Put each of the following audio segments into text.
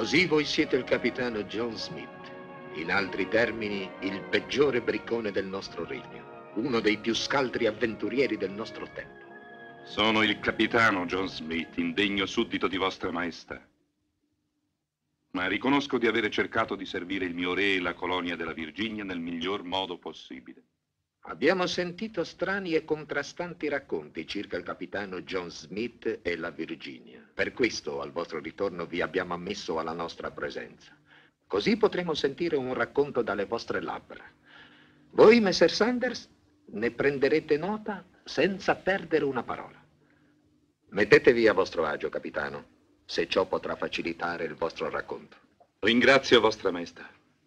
Così voi siete il capitano John Smith. In altri termini, il peggiore briccone del nostro regno. Uno dei più scaltri avventurieri del nostro tempo. Sono il capitano John Smith, indegno suddito di vostra maestà. Ma riconosco di avere cercato di servire il mio re e la colonia della Virginia nel miglior modo possibile. Abbiamo sentito strani e contrastanti racconti circa il capitano John Smith e la Virginia. Per questo, al vostro ritorno, vi abbiamo ammesso alla nostra presenza. Così potremo sentire un racconto dalle vostre labbra. Voi, Messer Sanders, ne prenderete nota senza perdere una parola. Mettetevi a vostro agio, capitano, se ciò potrà facilitare il vostro racconto. Ringrazio vostra maestà.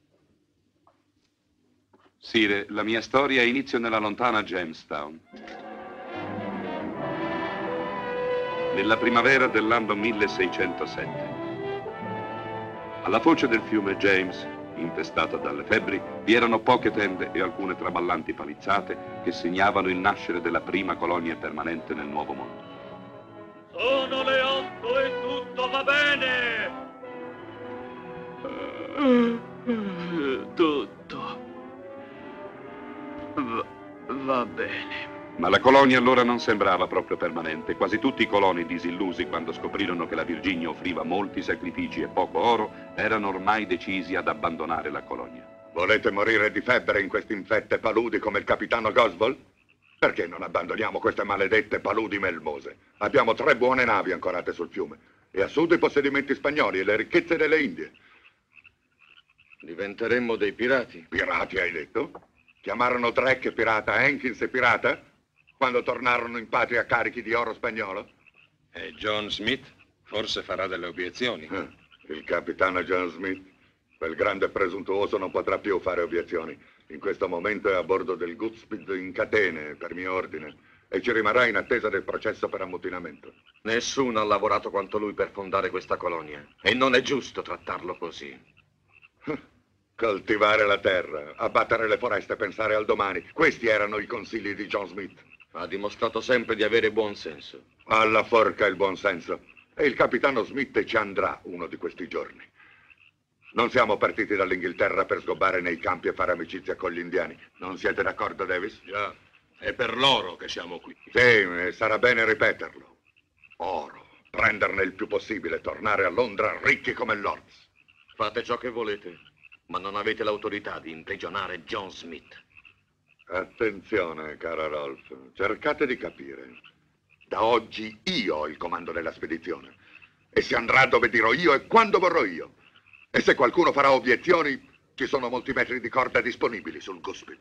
Sire, la mia storia ha inizio nella lontana Jamestown. Nella primavera dell'anno 1607. Alla foce del fiume James, infestata dalle febbri, vi erano poche tende e alcune traballanti palizzate che segnavano il nascere della prima colonia permanente nel Nuovo Mondo. Sono le 8 e tutto va bene! Tutto va bene. Ma la colonia allora non sembrava proprio permanente. Quasi tutti i coloni disillusi quando scoprirono che la Virginia offriva molti sacrifici e poco oro, erano ormai decisi ad abbandonare la colonia. Volete morire di febbre in queste infette paludi come il capitano Goswell? Perché non abbandoniamo queste maledette paludi melmose? Abbiamo 3 buone navi ancorate sul fiume e a sud i possedimenti spagnoli e le ricchezze delle Indie. Diventeremmo dei pirati? Pirati, hai detto? Chiamarono Drake pirata, Hankins pirata? Quando tornarono in patria carichi di oro spagnolo? E John Smith forse farà delle obiezioni. Il capitano John Smith, quel grande presuntuoso, non potrà più fare obiezioni. In questo momento è a bordo del Goodspeed in catene, per mio ordine, e ci rimarrà in attesa del processo per ammutinamento. Nessuno ha lavorato quanto lui per fondare questa colonia, e non è giusto trattarlo così. Coltivare la terra, abbattere le foreste, pensare al domani. Questi erano i consigli di John Smith. Ha dimostrato sempre di avere buon senso. Alla forca il buon senso. E il capitano Smith ci andrà uno di questi giorni. Non siamo partiti dall'Inghilterra per sgobbare nei campi e fare amicizia con gli indiani. Non siete d'accordo, Davis? Già, è per loro che siamo qui. Sì, e sarà bene ripeterlo. Oro, prenderne il più possibile, tornare a Londra ricchi come lords. Fate ciò che volete, ma non avete l'autorità di imprigionare John Smith. Attenzione, caro Rolf, cercate di capire. Da oggi io ho il comando della spedizione e si andrà dove dirò io e quando vorrò io. E se qualcuno farà obiezioni, ci sono molti metri di corda disponibili sul Goodspeed.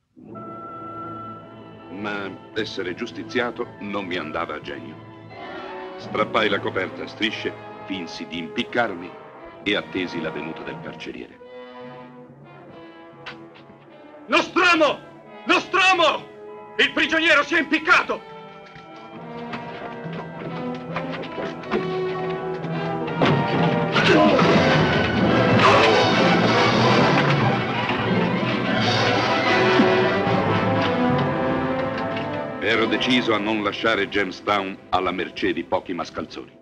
Ma essere giustiziato non mi andava a genio. Strappai la coperta a strisce, finsi di impiccarmi e attesi la venuta del carceriere. Nostromo! Nostromo! Il prigioniero si è impiccato! Ero deciso a non lasciare Jamestown alla mercé di pochi mascalzoni.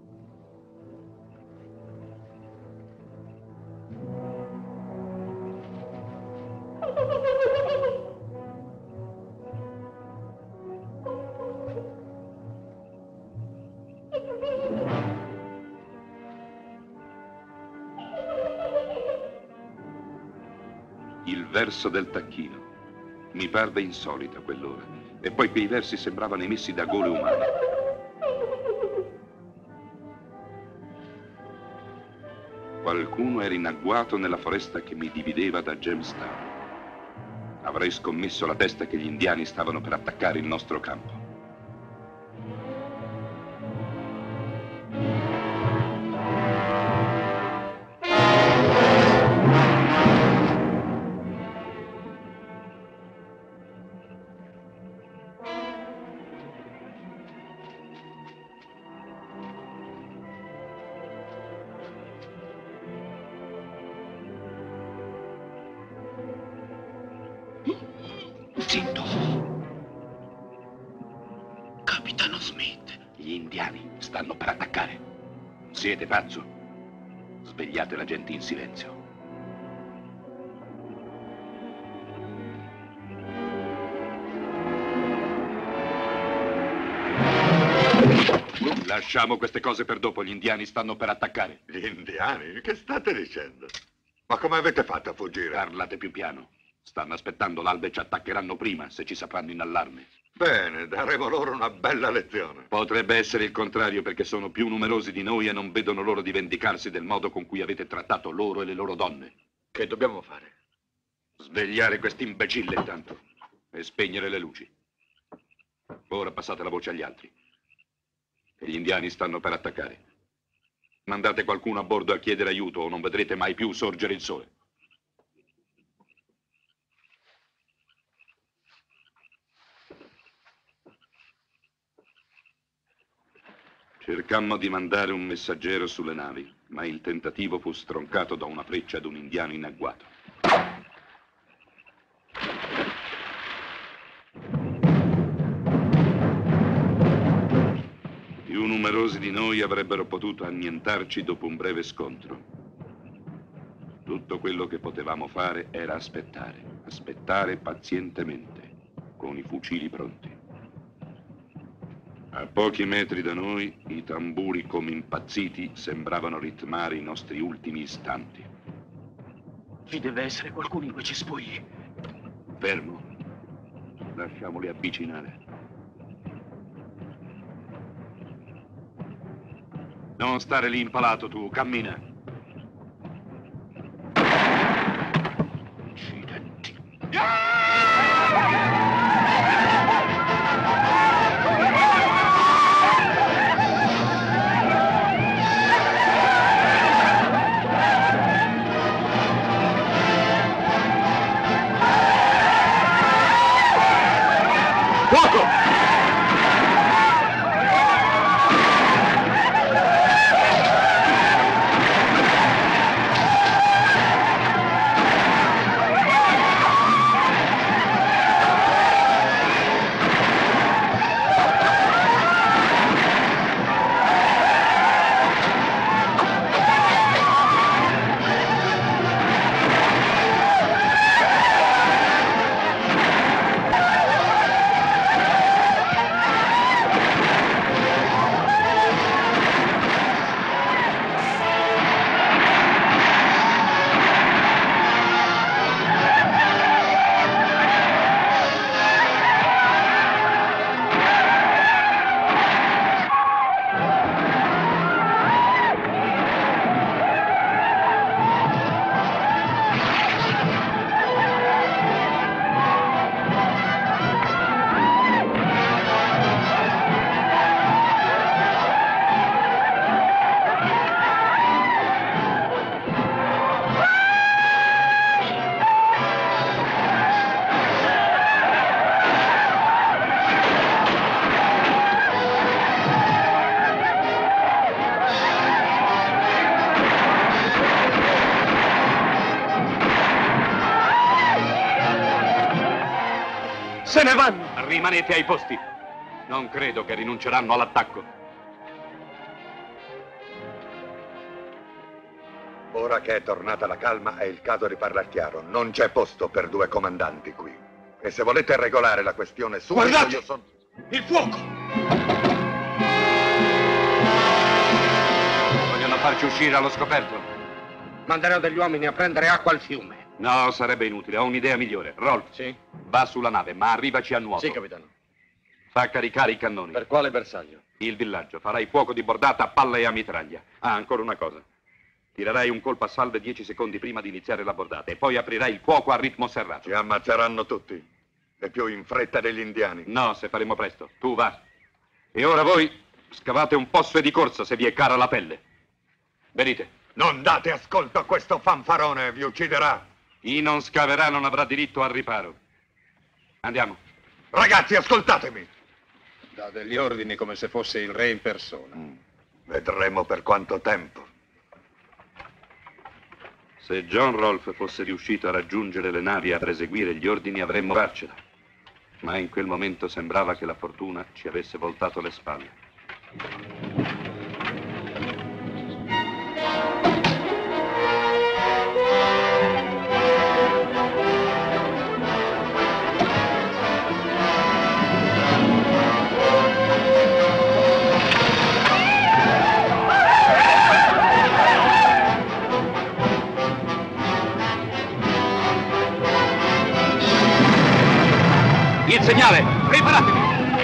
Il verso del tacchino mi parve insolito a quell'ora, e poi quei versi sembravano emessi da gole umane. Qualcuno era in agguato nella foresta che mi divideva da Jamestown. Avrei scommesso la testa che gli indiani stavano per attaccare il nostro campo. Zitto. Capitano Smith. Gli indiani stanno per attaccare. Siete pazzo? Svegliate la gente in silenzio. Lasciamo queste cose per dopo, gli indiani stanno per attaccare. Gli indiani? Che state dicendo? Ma come avete fatto a fuggire? Parlate più piano. Stanno aspettando l'alba e ci attaccheranno prima, se ci sapranno in allarme. Bene, daremo loro una bella lezione. Potrebbe essere il contrario, perché sono più numerosi di noi e non vedono l'ora di vendicarsi del modo con cui avete trattato loro e le loro donne. Che dobbiamo fare? Svegliare quest'imbecille intanto e spegnere le luci. Ora passate la voce agli altri. Che gli indiani stanno per attaccare. Mandate qualcuno a bordo a chiedere aiuto o non vedrete mai più sorgere il sole. Cercammo di mandare un messaggero sulle navi, ma il tentativo fu stroncato da una freccia ad un indiano in agguato. Più numerosi di noi avrebbero potuto annientarci dopo un breve scontro. Tutto quello che potevamo fare era aspettare pazientemente, con i fucili pronti. A pochi metri da noi, i tamburi come impazziti sembravano ritmare i nostri ultimi istanti. Ci deve essere qualcuno in quei cespugli. Fermo. Lasciamoli avvicinare. Non stare lì impalato tu, cammina. Accidenti. Fuoco! Se ne vanno! Rimanete ai posti. Non credo che rinunceranno all'attacco. Ora che è tornata la calma è il caso di parlar chiaro. Non c'è posto per due comandanti qui. E se volete regolare la questione subito, Guardate! io sono... Il fuoco! Vogliono farci uscire allo scoperto. Manderò degli uomini a prendere acqua al fiume. No, sarebbe inutile. Ho un'idea migliore. Rolf, Sì? va sulla nave, ma arrivaci a nuoto. Sì, capitano. Fa caricare i cannoni. Per quale bersaglio? Il villaggio. Farai fuoco di bordata a palla e a mitraglia. Ah, ancora una cosa. Tirerai un colpo a salve 10 secondi prima di iniziare la bordata e poi aprirai il fuoco a ritmo serrato. Ci ammazzeranno tutti. E più in fretta degli indiani. No, se faremo presto. Tu va. E ora voi scavate un posto di corsa se vi è cara la pelle. Venite. Non date ascolto a questo fanfarone, vi ucciderà. Chi non scaverà non avrà diritto al riparo. Andiamo. Ragazzi, ascoltatemi. Dà degli ordini come se fosse il re in persona. Vedremo per quanto tempo. Se John Rolfe fosse riuscito a raggiungere le navi e ad eseguire gli ordini avremmo farcela. Ma in quel momento sembrava che la fortuna ci avesse voltato le spalle. segnale! Preparatevi!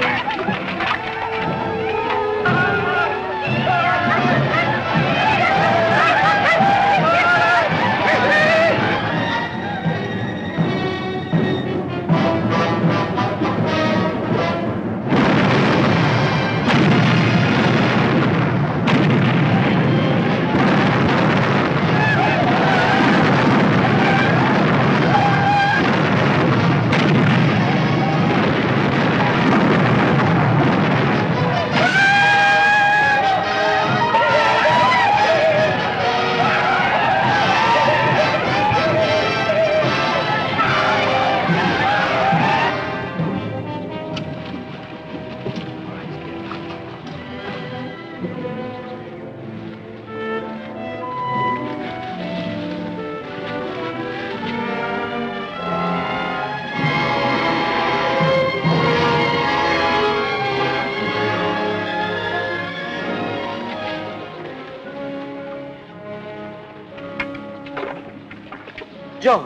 John!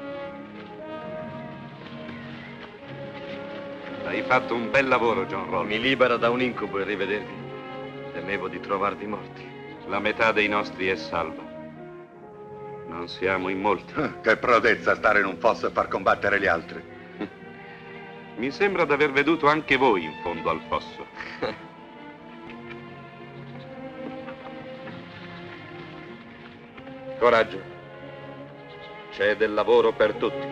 Hai fatto un bel lavoro, John Rolfe. Mi libera da un incubo il rivedervi. Temevo di trovarvi morti. La metà dei nostri è salva. Non siamo in molti. Che prodezza stare in un fosso e far combattere gli altri. Mi sembra d'aver veduto anche voi in fondo al fosso. Coraggio. C'è del lavoro per tutti.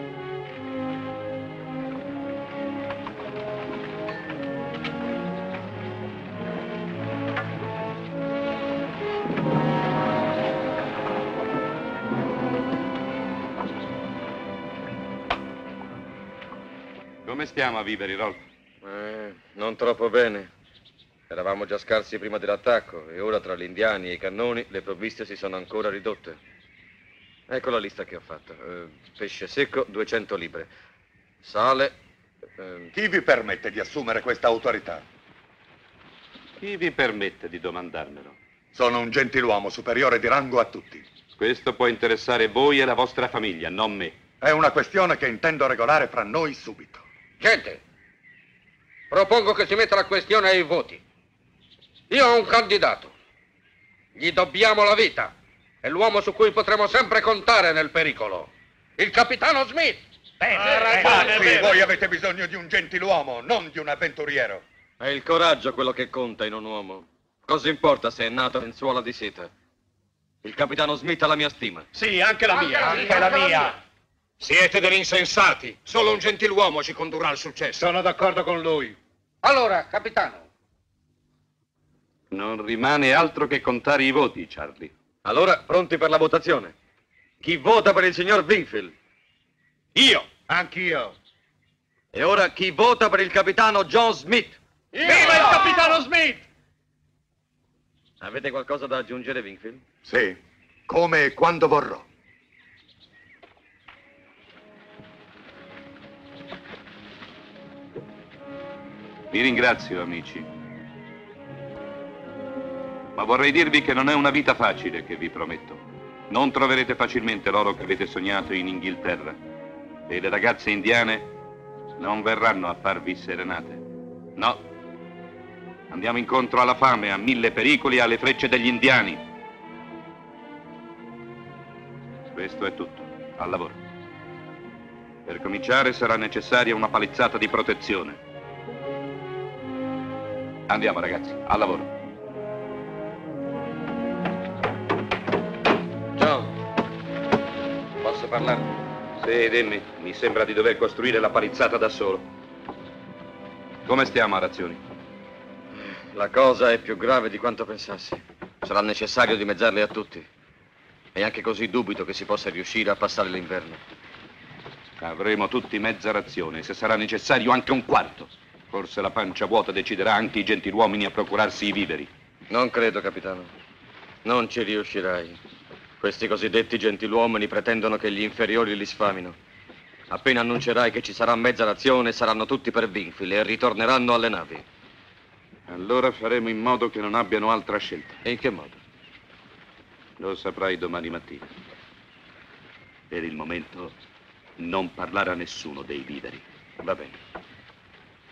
Come stiamo a vivere, Rolf? Non troppo bene. Eravamo già scarsi prima dell'attacco e ora tra gli indiani e i cannoni le provviste si sono ancora ridotte. Ecco la lista che ho fatto. Pesce secco, 200 libre. Sale... Chi vi permette di assumere questa autorità? Chi vi permette di domandarmelo? Sono un gentiluomo superiore di rango a tutti. Questo può interessare voi e la vostra famiglia, non me. È una questione che intendo regolare fra noi subito. Gente, propongo che si metta la questione ai voti. Io ho un candidato. Gli dobbiamo la vita. È l'uomo su cui potremo sempre contare nel pericolo. Il capitano Smith. Ragazzi, voi avete bisogno di un gentiluomo, non di un avventuriero. È il coraggio quello che conta in un uomo. Cosa importa se è nato lenzuola di seta? Il capitano Smith ha la mia stima. Sì, anche la mia. Anche la mia. Siete degli insensati. Solo un gentiluomo ci condurrà al successo. Sono d'accordo con lui. Allora, capitano. Non rimane altro che contare i voti, Charlie. Allora, pronti per la votazione. Chi vota per il signor Wingfield? Io. Anch'io. E ora chi vota per il capitano John Smith? Viva il capitano Smith! Avete qualcosa da aggiungere, Wingfield? Sì, come e quando vorrò. Vi ringrazio, amici. Ma vorrei dirvi che non è una vita facile che vi prometto. Non troverete facilmente l'oro che avete sognato in Inghilterra. E le ragazze indiane non verranno a farvi serenate. No. Andiamo incontro alla fame, a 1000 pericoli e alle frecce degli indiani. Questo è tutto. Al lavoro. Per cominciare sarà necessaria una palizzata di protezione. Andiamo, ragazzi, al lavoro. Posso parlare? Sì, dimmi. Mi sembra di dover costruire la palizzata da solo. Come stiamo a razioni? La cosa è più grave di quanto pensassi. Sarà necessario dimezzarle a tutti. E anche così dubito che si possa riuscire a passare l'inverno. Avremo tutti mezza razione, se sarà necessario anche un quarto. Forse la pancia vuota deciderà anche i gentiluomini a procurarsi i viveri. Non credo, capitano. Non ci riuscirai. Questi cosiddetti gentiluomini pretendono che gli inferiori li sfamino. Appena annuncerai che ci sarà mezza razione, saranno tutti per Wingfield e ritorneranno alle navi. Allora faremo in modo che non abbiano altra scelta. E in che modo? Lo saprai domani mattina. Per il momento, non parlare a nessuno dei viveri. Va bene.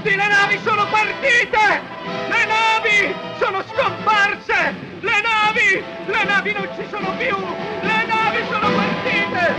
tutti, le navi sono partite! Le navi sono scomparse! Le navi non ci sono più! Le navi sono partite!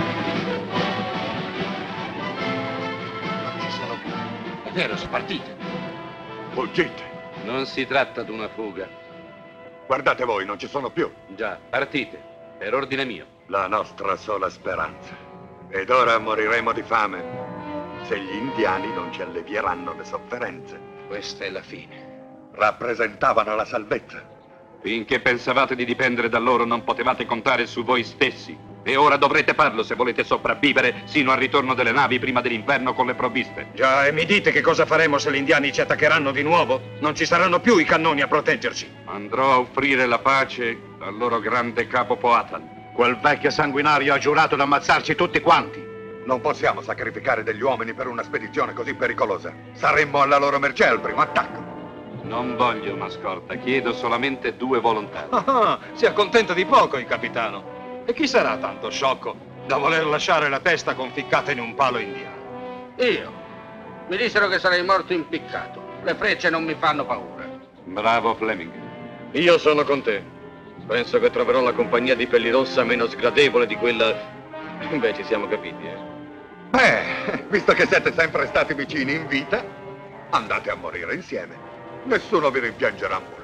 Non ci sono più. È vero, sono partite. Fuggite. Non si tratta di una fuga. Guardate voi, non ci sono più. Già, partite, per ordine mio. La nostra sola speranza. Ed ora moriremo di fame se gli indiani non ci allevieranno le sofferenze. Questa è la fine. Rappresentavano la salvezza. Finché pensavate di dipendere da loro non potevate contare su voi stessi. E ora dovrete farlo se volete sopravvivere sino al ritorno delle navi prima dell'inverno con le provviste. Già, e mi dite che cosa faremo se gli indiani ci attaccheranno di nuovo? Non ci saranno più i cannoni a proteggerci. Andrò a offrire la pace al loro grande capo Powhatan. Quel vecchio sanguinario ha giurato di ammazzarci tutti quanti. Non possiamo sacrificare degli uomini per una spedizione così pericolosa. Saremmo alla loro mercé al primo attacco. Non voglio una scorta, chiedo solamente 2 volontari. Ah, si accontenta di poco il capitano. E chi sarà tanto sciocco da voler lasciare la testa conficcata in un palo indiano? Io. Mi dissero che sarei morto impiccato. Le frecce non mi fanno paura. Bravo Fleming. Io sono con te. Penso che troverò la compagnia di Pellirossa meno sgradevole di quella... Beh, ci siamo capiti, Visto che siete sempre stati vicini in vita, andate a morire insieme. Nessuno vi rimpiangerà molto.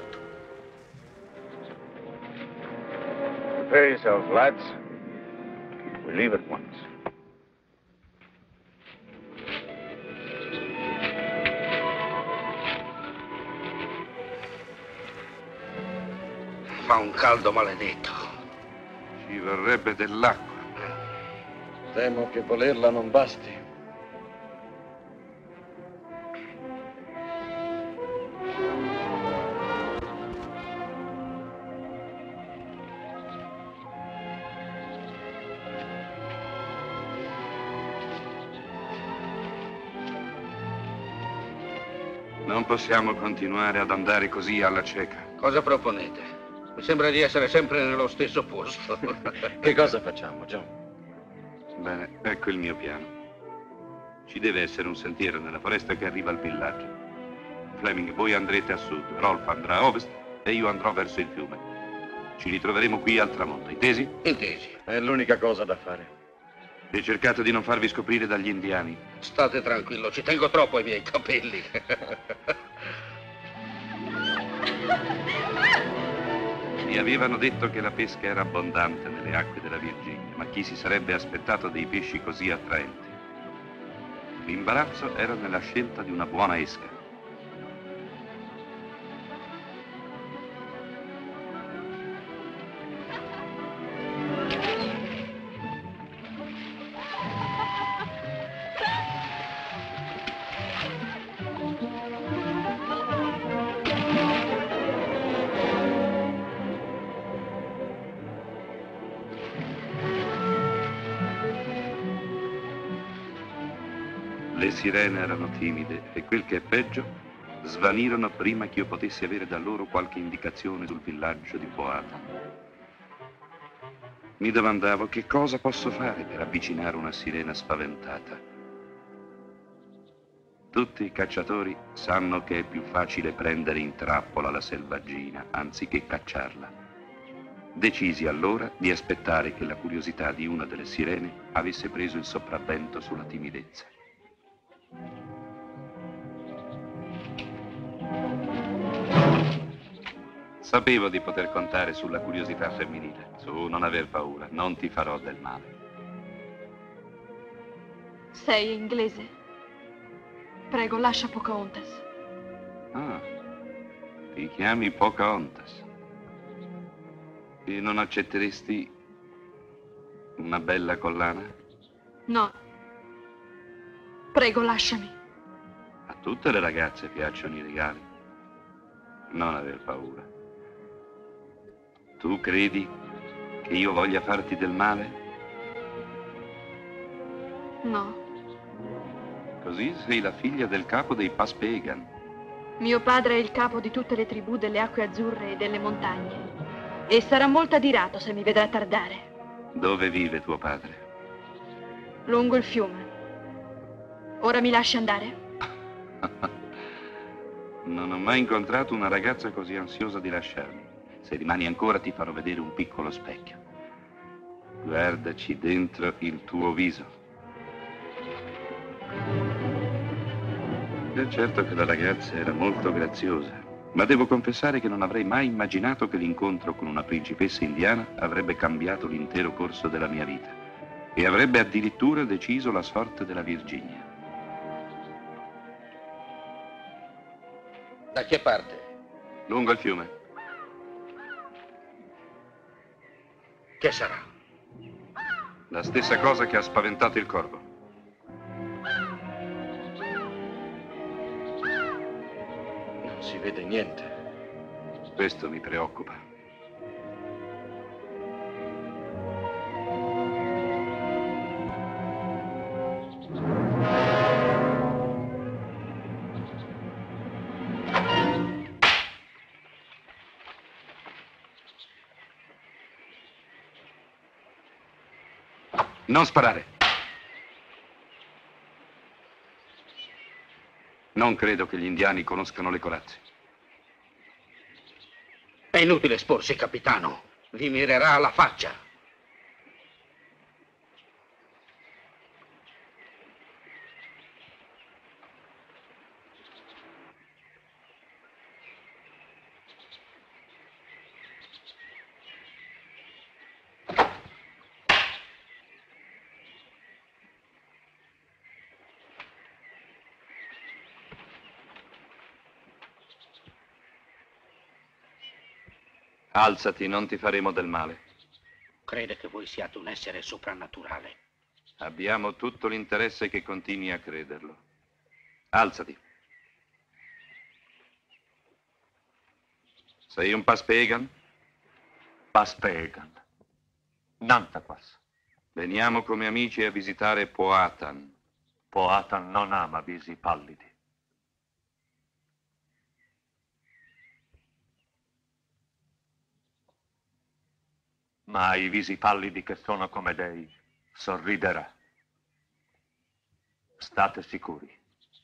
Prepare yourselves, lads. We leave at once. Fa un caldo maledetto. Ci vorrebbe dell'acqua. Temo che volerla non basti. Non possiamo continuare ad andare così alla cieca. Cosa proponete? Mi sembra di essere sempre nello stesso posto. Che cosa facciamo, John? Bene, ecco il mio piano. Ci deve essere un sentiero nella foresta che arriva al villaggio. Fleming, voi andrete a sud, Rolf andrà a ovest e io andrò verso il fiume. Ci ritroveremo qui al tramonto, intesi? Intesi. È l'unica cosa da fare. E cercate di non farvi scoprire dagli indiani. State tranquillo, ci tengo troppo ai miei capelli. Mi avevano detto che la pesca era abbondante nelle acque della Virginia, ma chi si sarebbe aspettato dei pesci così attraenti? L'imbarazzo era nella scelta di una buona esca. Le sirene erano timide e quel che è peggio, svanirono prima che io potessi avere da loro qualche indicazione sul villaggio di Powhatan. Mi domandavo che cosa posso fare per avvicinare una sirena spaventata. Tutti i cacciatori sanno che è più facile prendere in trappola la selvaggina anziché cacciarla. Decisi allora di aspettare che la curiosità di una delle sirene avesse preso il sopravvento sulla timidezza. Sapevo di poter contare sulla curiosità femminile. Su, non aver paura, non ti farò del male. Sei inglese? Prego, lascia Pocahontas. Ah, ti chiami Pocahontas. E non accetteresti una bella collana? No. Prego, lasciami. A tutte le ragazze piacciono i regali. Non aver paura. Tu credi che io voglia farti del male? No. Così sei la figlia del capo dei Paspegan. Mio padre è il capo di tutte le tribù delle acque azzurre e delle montagne. E sarà molto adirato se mi vedrà tardare. Dove vive tuo padre? Lungo il fiume. Ora mi lasci andare? Non ho mai incontrato una ragazza così ansiosa di lasciarmi. Se rimani ancora ti farò vedere un piccolo specchio. Guardaci dentro il tuo viso. È certo che la ragazza era molto graziosa, ma devo confessare che non avrei mai immaginato che l'incontro con una principessa indiana avrebbe cambiato l'intero corso della mia vita e avrebbe addirittura deciso la sorte della Virginia. Da che parte? Lungo il fiume. Che sarà? La stessa cosa che ha spaventato il corvo. Non si vede niente. Questo mi preoccupa. Non sparare. Non credo che gli indiani conoscano le corazze. È inutile esporsi, capitano. Vi mirerà alla faccia. Alzati, non ti faremo del male. Crede che voi siate un essere soprannaturale. Abbiamo tutto l'interesse che continui a crederlo. Alzati. Sei un Paspegan? Paspegan. Nantaquas. Veniamo come amici a visitare Powhatan. Powhatan non ama visi pallidi. Ma ai visi pallidi che sono come dei sorriderà. State sicuri.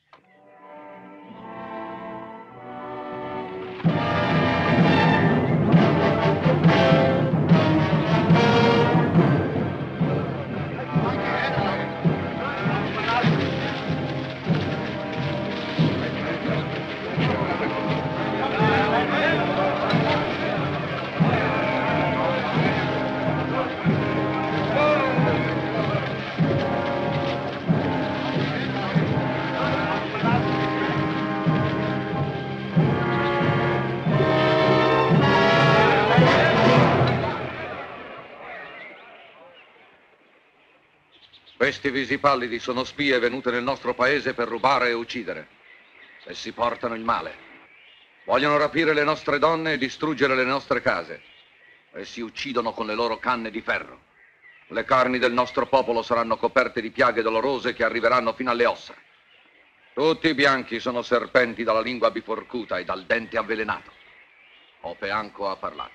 Questi visipallidi sono spie venute nel nostro paese per rubare e uccidere. Essi portano il male. Vogliono rapire le nostre donne e distruggere le nostre case. Essi uccidono con le loro canne di ferro. Le carni del nostro popolo saranno coperte di piaghe dolorose che arriveranno fino alle ossa. Tutti i bianchi sono serpenti dalla lingua biforcuta e dal dente avvelenato. Opeanco ha parlato.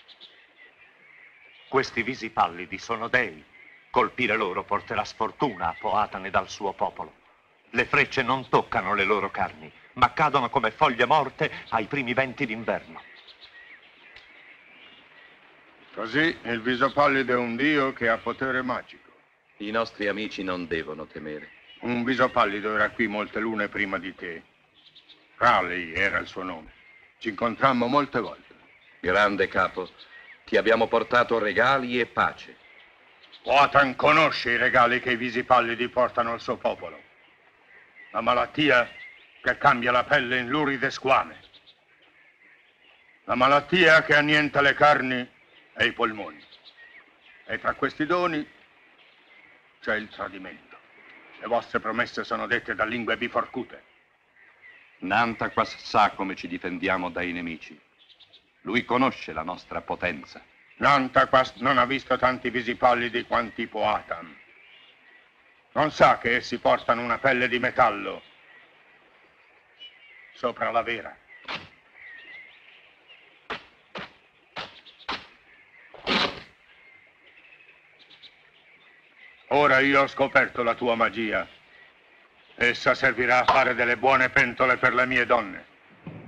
Questi visi pallidi sono dei. Colpire loro porterà sfortuna a Powhatan e al suo popolo. Le frecce non toccano le loro carni, ma cadono come foglie morte ai primi venti d'inverno. Così il viso pallido è un dio che ha potere magico. I nostri amici non devono temere. Un viso pallido era qui molte lune prima di te. Raleigh era il suo nome. Ci incontrammo molte volte. Grande capo, ti abbiamo portato regali e pace. Powhatan conosce i regali che i visi pallidi portano al suo popolo. La malattia che cambia la pelle in luride squame. La malattia che annienta le carni e i polmoni. E tra questi doni c'è il tradimento. Le vostre promesse sono dette da lingue biforcute. Nantaquas sa come ci difendiamo dai nemici. Lui conosce la nostra potenza. Nantaquas non ha visto tanti visi pallidi quanti Powhatan. Non sa che essi portano una pelle di metallo sopra la vera. Ora io ho scoperto la tua magia. Essa servirà a fare delle buone pentole per le mie donne.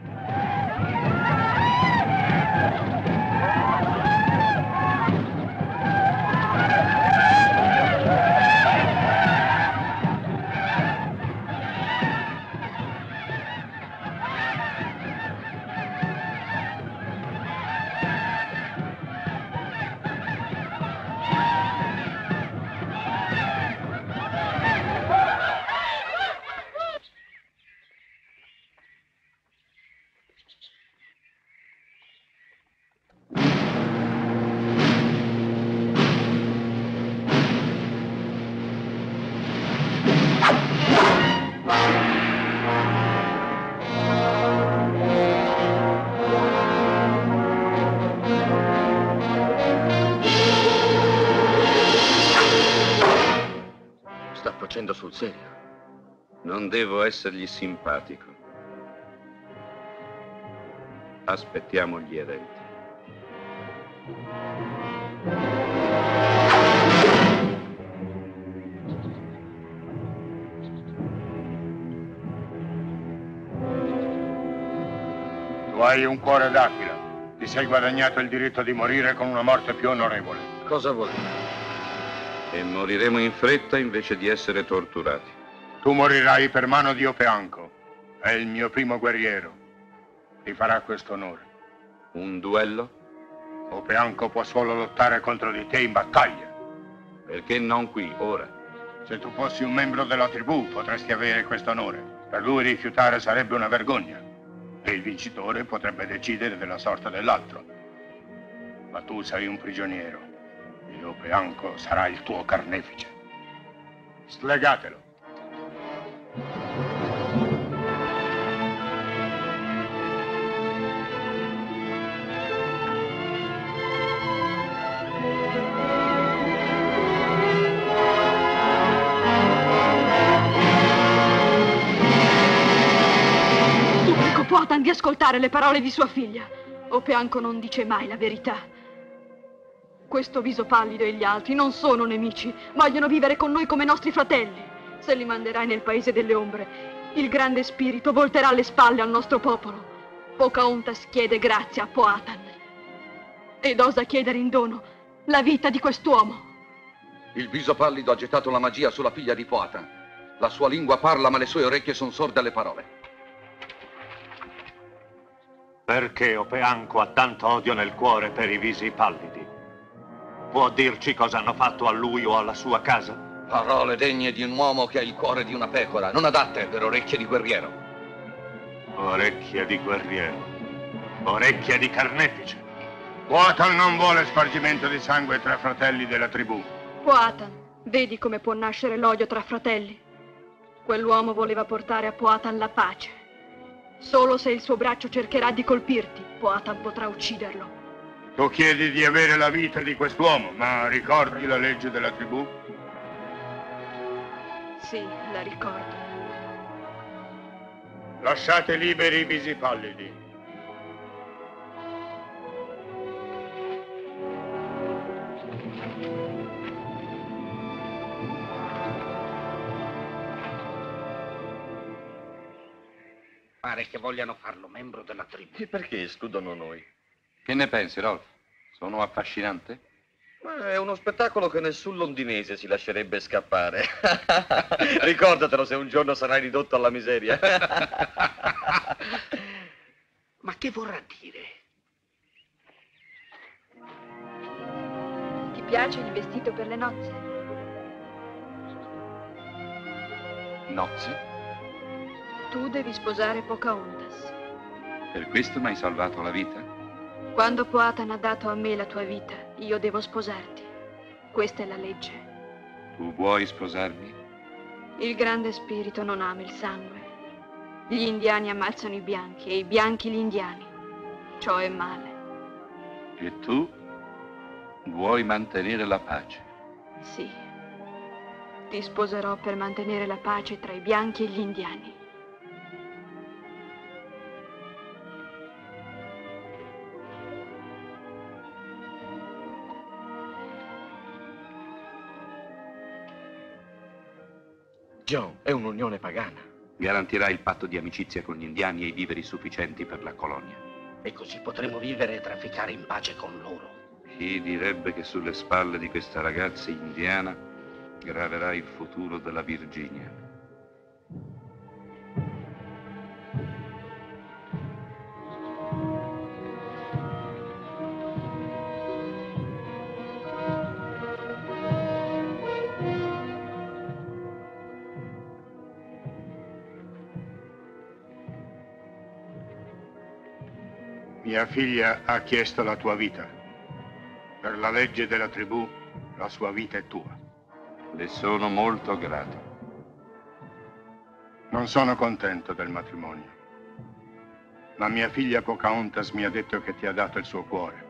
sul serio? Non devo essergli simpatico. Aspettiamo gli eventi. Tu hai un cuore d'aquila. Ti sei guadagnato il diritto di morire con una morte più onorevole. Cosa vuol dire? E moriremo in fretta invece di essere torturati. Tu morirai per mano di Opeanco. È il mio primo guerriero. Ti farà questo onore. Un duello? Opeanco può solo lottare contro di te in battaglia. Perché non qui, ora? Se tu fossi un membro della tribù, potresti avere questo onore. Per lui rifiutare sarebbe una vergogna. E il vincitore potrebbe decidere della sorte dell'altro. Ma tu sei un prigioniero. E Opeanco sarà il tuo carnefice. Slegatelo. Poatan di ascoltare le parole di sua figlia. Opeanco non dice mai la verità. Questo viso pallido e gli altri non sono nemici, vogliono vivere con noi come nostri fratelli. Se li manderai nel paese delle ombre, il grande spirito volterà le spalle al nostro popolo. Pocahontas chiede grazia a Poatan ed osa chiedere in dono la vita di quest'uomo. Il viso pallido ha gettato la magia sulla figlia di Poatan. La sua lingua parla, ma le sue orecchie sono sorde alle parole. Perché Opeanco ha tanto odio nel cuore per i visi pallidi? Può dirci cosa hanno fatto a lui o alla sua casa? Parole degne di un uomo che ha il cuore di una pecora, non adatte per orecchie di guerriero. Orecchie di guerriero. Orecchie di carnefice. Poatan non vuole spargimento di sangue tra fratelli della tribù. Poatan, vedi come può nascere l'odio tra fratelli? Quell'uomo voleva portare a Poatan la pace. Solo se il suo braccio cercherà di colpirti, Poatan potrà ucciderlo. Tu chiedi di avere la vita di quest'uomo, ma ricordi la legge della tribù? Sì, la ricordo. Lasciate liberi i visi pallidi. Pare che vogliano farlo membro della tribù. E perché escludono noi? Che ne pensi, Rolf? Sono affascinante? Ma è uno spettacolo che nessun londinese si lascerebbe scappare. Ricordatelo se un giorno sarai ridotto alla miseria. Ma che vorrà dire? Ti piace il vestito per le nozze? Nozze? Tu devi sposare Pocahontas. Per questo mi hai salvato la vita? Quando Poatan ha dato a me la tua vita, io devo sposarti. Questa è la legge. Tu vuoi sposarmi? Il grande spirito non ama il sangue. Gli indiani ammazzano i bianchi e i bianchi gli indiani. Ciò è male. E tu vuoi mantenere la pace? Sì. Ti sposerò per mantenere la pace tra i bianchi e gli indiani. John, è un'unione pagana. Garantirà il patto di amicizia con gli indiani e i viveri sufficienti per la colonia. E così potremo vivere e trafficare in pace con loro. Chi direbbe che sulle spalle di questa ragazza indiana graverà il futuro della Virginia? Mia figlia ha chiesto la tua vita. Per la legge della tribù, la sua vita è tua. Le sono molto grato. Non sono contento del matrimonio. Ma mia figlia Pocahontas mi ha detto che ti ha dato il suo cuore.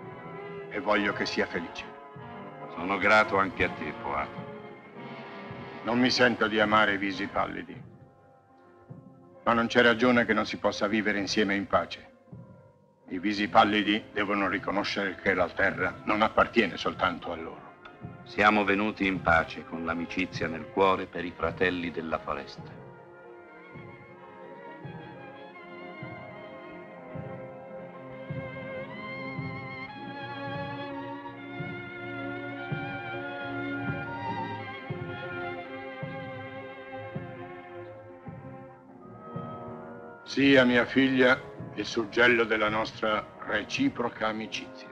E voglio che sia felice. Sono grato anche a te, Poatan. Non mi sento di amare i visi pallidi, ma non c'è ragione che non si possa vivere insieme in pace. I visi pallidi devono riconoscere che la terra non appartiene soltanto a loro. Siamo venuti in pace con l'amicizia nel cuore per i fratelli della foresta. Sia mia figlia il suggello della nostra reciproca amicizia.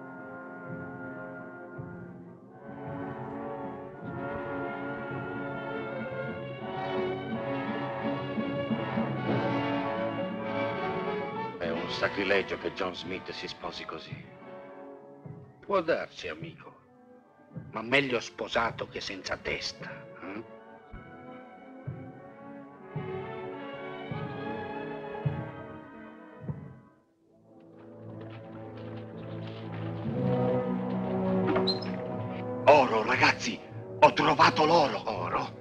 È un sacrilegio che John Smith si sposi così. Può darsi, amico, ma meglio sposato che senza testa. Oro, ragazzi! Ho trovato l'oro! Oro?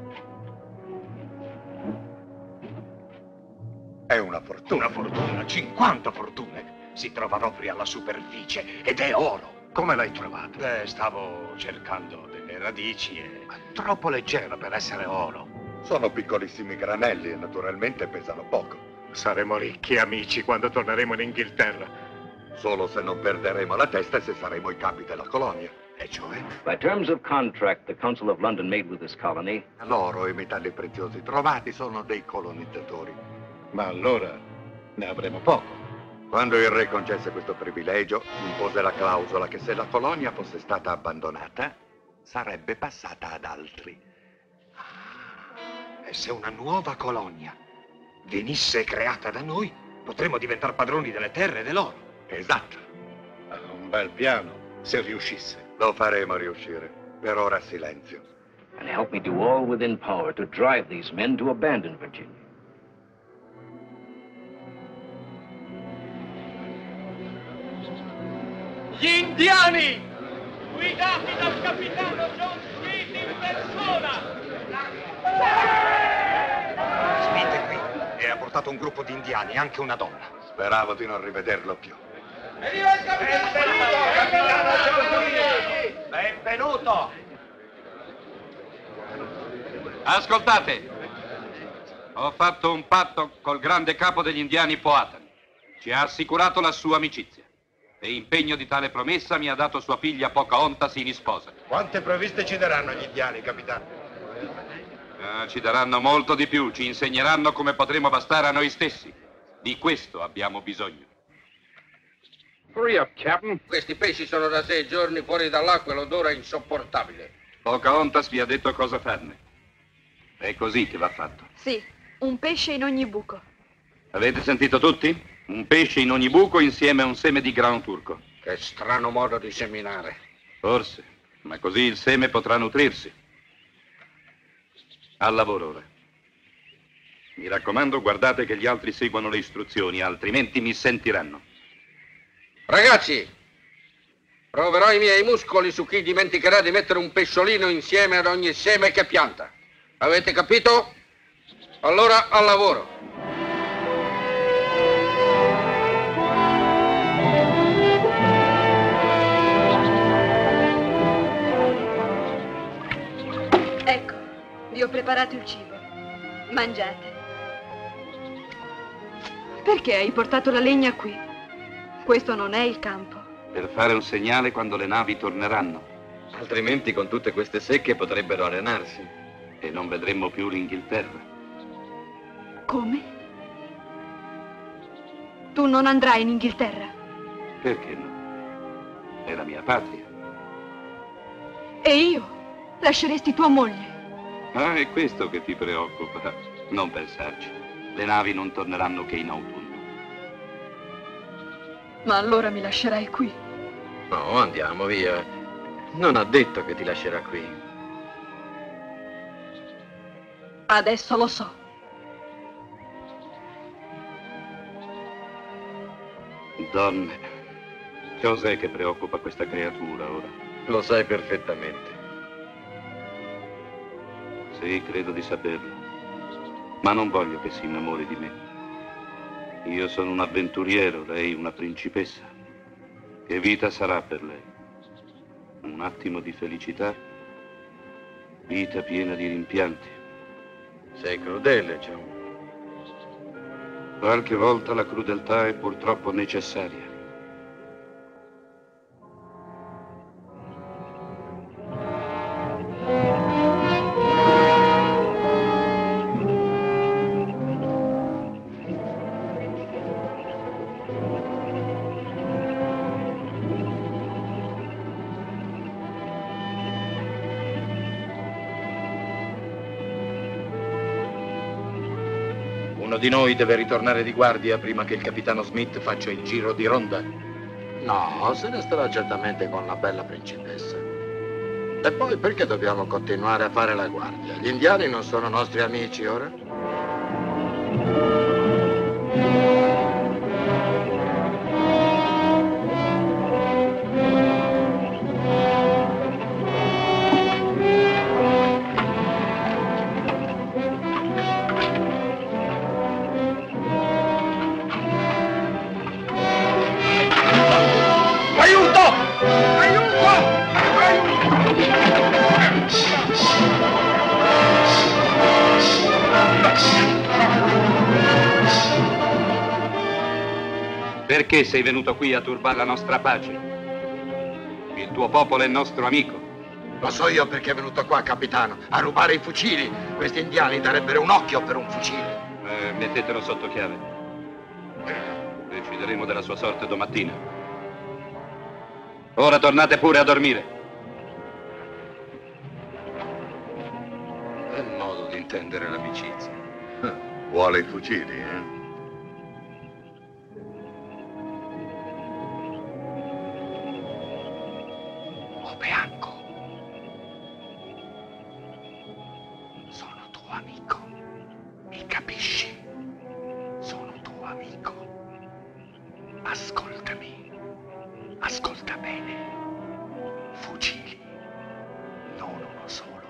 È una fortuna. Una fortuna, 50 fortune. Si trova proprio alla superficie ed è oro. Come l'hai trovato? Stavo cercando delle radici e... Troppo leggero per essere oro. Sono piccolissimi granelli e naturalmente pesano poco. Saremo ricchi amici quando torneremo in Inghilterra. Solo se non perderemo la testa e se saremo i capi della colonia. E cioè? By terms of contract the Council of London made with this colony. L'oro e i metalli preziosi trovati sono dei colonizzatori. Ma allora ne avremo poco. Quando il re concesse questo privilegio, impose la clausola che se la colonia fosse stata abbandonata, sarebbe passata ad altri. E se una nuova colonia venisse creata da noi, potremmo diventare padroni delle terre e dell'oro. Esatto. Un bel piano, se riuscisse. Lo faremo riuscire. Per ora silenzio. And help me do all within power to drive these men to abandon Virginia. Gli indiani, guidati dal capitano John Smith in persona! Smith è qui e ha portato un gruppo di indiani, anche una donna. Speravo di non rivederlo più. Benvenuto! Ascoltate, ho fatto un patto col grande capo degli indiani Powhatan. Ci ha assicurato la sua amicizia. E impegno di tale promessa mi ha dato sua figlia Pocahontas in sposa. Quante provviste ci daranno gli indiani, capitano? Ci daranno molto di più, ci insegneranno come potremo bastare a noi stessi. Di questo abbiamo bisogno. Hurry up, Captain. Questi pesci sono da 6 giorni fuori dall'acqua e l'odore è insopportabile. Pocahontas vi ha detto cosa farne. È così che va fatto. Sì, un pesce in ogni buco. Avete sentito tutti? Un pesce in ogni buco insieme a un seme di grano turco. Che strano modo di seminare. Forse, ma così il seme potrà nutrirsi. Al lavoro ora. Mi raccomando, guardate che gli altri seguano le istruzioni, altrimenti mi sentiranno. Ragazzi, proverò i miei muscoli su chi dimenticherà di mettere un pesciolino insieme ad ogni seme che pianta. Avete capito? Allora al lavoro. Ecco, vi ho preparato il cibo. Mangiate. Perché hai portato la legna qui? Questo non è il campo. Per fare un segnale quando le navi torneranno. Altrimenti con tutte queste secche potrebbero arenarsi. E non vedremmo più l'Inghilterra. Come? Tu non andrai in Inghilterra? Perché no? È la mia patria. E io? Lasceresti tua moglie? Ah, è questo che ti preoccupa. Non pensarci. Le navi non torneranno che in autunno. Ma allora mi lascerai qui? No, andiamo via. Non ha detto che ti lascerà qui. Adesso lo so. Donne, cos'è che preoccupa questa creatura ora? Lo sai perfettamente. Sì, credo di saperlo. Ma non voglio che si innamori di me. Io sono un avventuriero, lei una principessa. Che vita sarà per lei? Un attimo di felicità? Vita piena di rimpianti. Sei crudele, John. Qualche volta la crudeltà è purtroppo necessaria. Uno di noi deve ritornare di guardia prima che il capitano Smith faccia il giro di ronda. No, se ne starà certamente con la bella principessa. E poi perché dobbiamo continuare a fare la guardia? Gli indiani non sono nostri amici ora? Perché sei venuto qui a turbare la nostra pace? Il tuo popolo è nostro amico. Lo so io perché è venuto qua, capitano, a rubare i fucili. Questi indiani darebbero un occhio per un fucile. Mettetelo sotto chiave. Decideremo della sua sorte domattina. Ora tornate pure a dormire. È il modo di intendere l'amicizia. Vuole i fucili, eh? Bianco, sono tuo amico, mi capisci? Sono tuo amico. Ascoltami, ascolta bene. Fucili, non uno solo,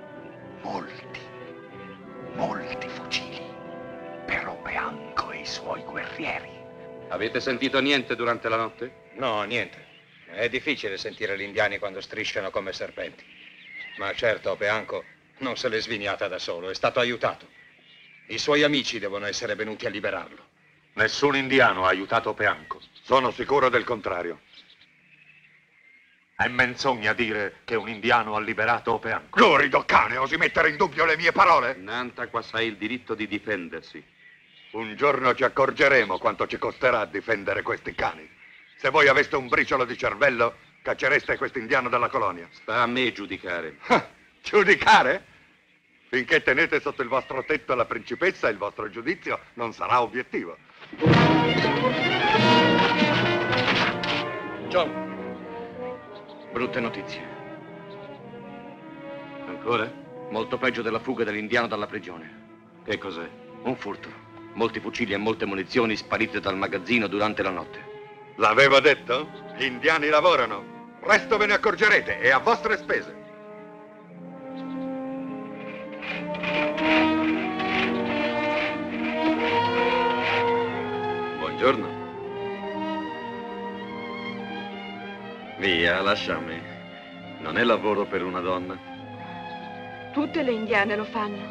molti fucili per Bianco e i suoi guerrieri. Avete sentito niente durante la notte? No, niente. È difficile sentire gli indiani quando strisciano come serpenti. Ma certo, Bianco non se l'è sviniata da solo, è stato aiutato. I suoi amici devono essere venuti a liberarlo. Nessun indiano ha aiutato Bianco. Sono sicuro del contrario. È menzogna dire che un indiano ha liberato Bianco. Lurido cane, osi mettere in dubbio le mie parole? Nantaquas ha il diritto di difendersi. Un giorno ci accorgeremo quanto ci costerà difendere questi cani. Se voi aveste un briciolo di cervello, caccereste questo indiano dalla colonia. Sta a me giudicare. Giudicare? Finché tenete sotto il vostro tetto la principessa, il vostro giudizio non sarà obiettivo. John, brutte notizie. Ancora? Molto peggio della fuga dell'indiano dalla prigione. Che cos'è? Un furto. Molti fucili e molte munizioni sparite dal magazzino durante la notte. L'avevo detto? Gli indiani lavorano. Presto ve ne accorgerete e a vostre spese. Buongiorno. Via, lasciami. Non è lavoro per una donna. Tutte le indiane lo fanno.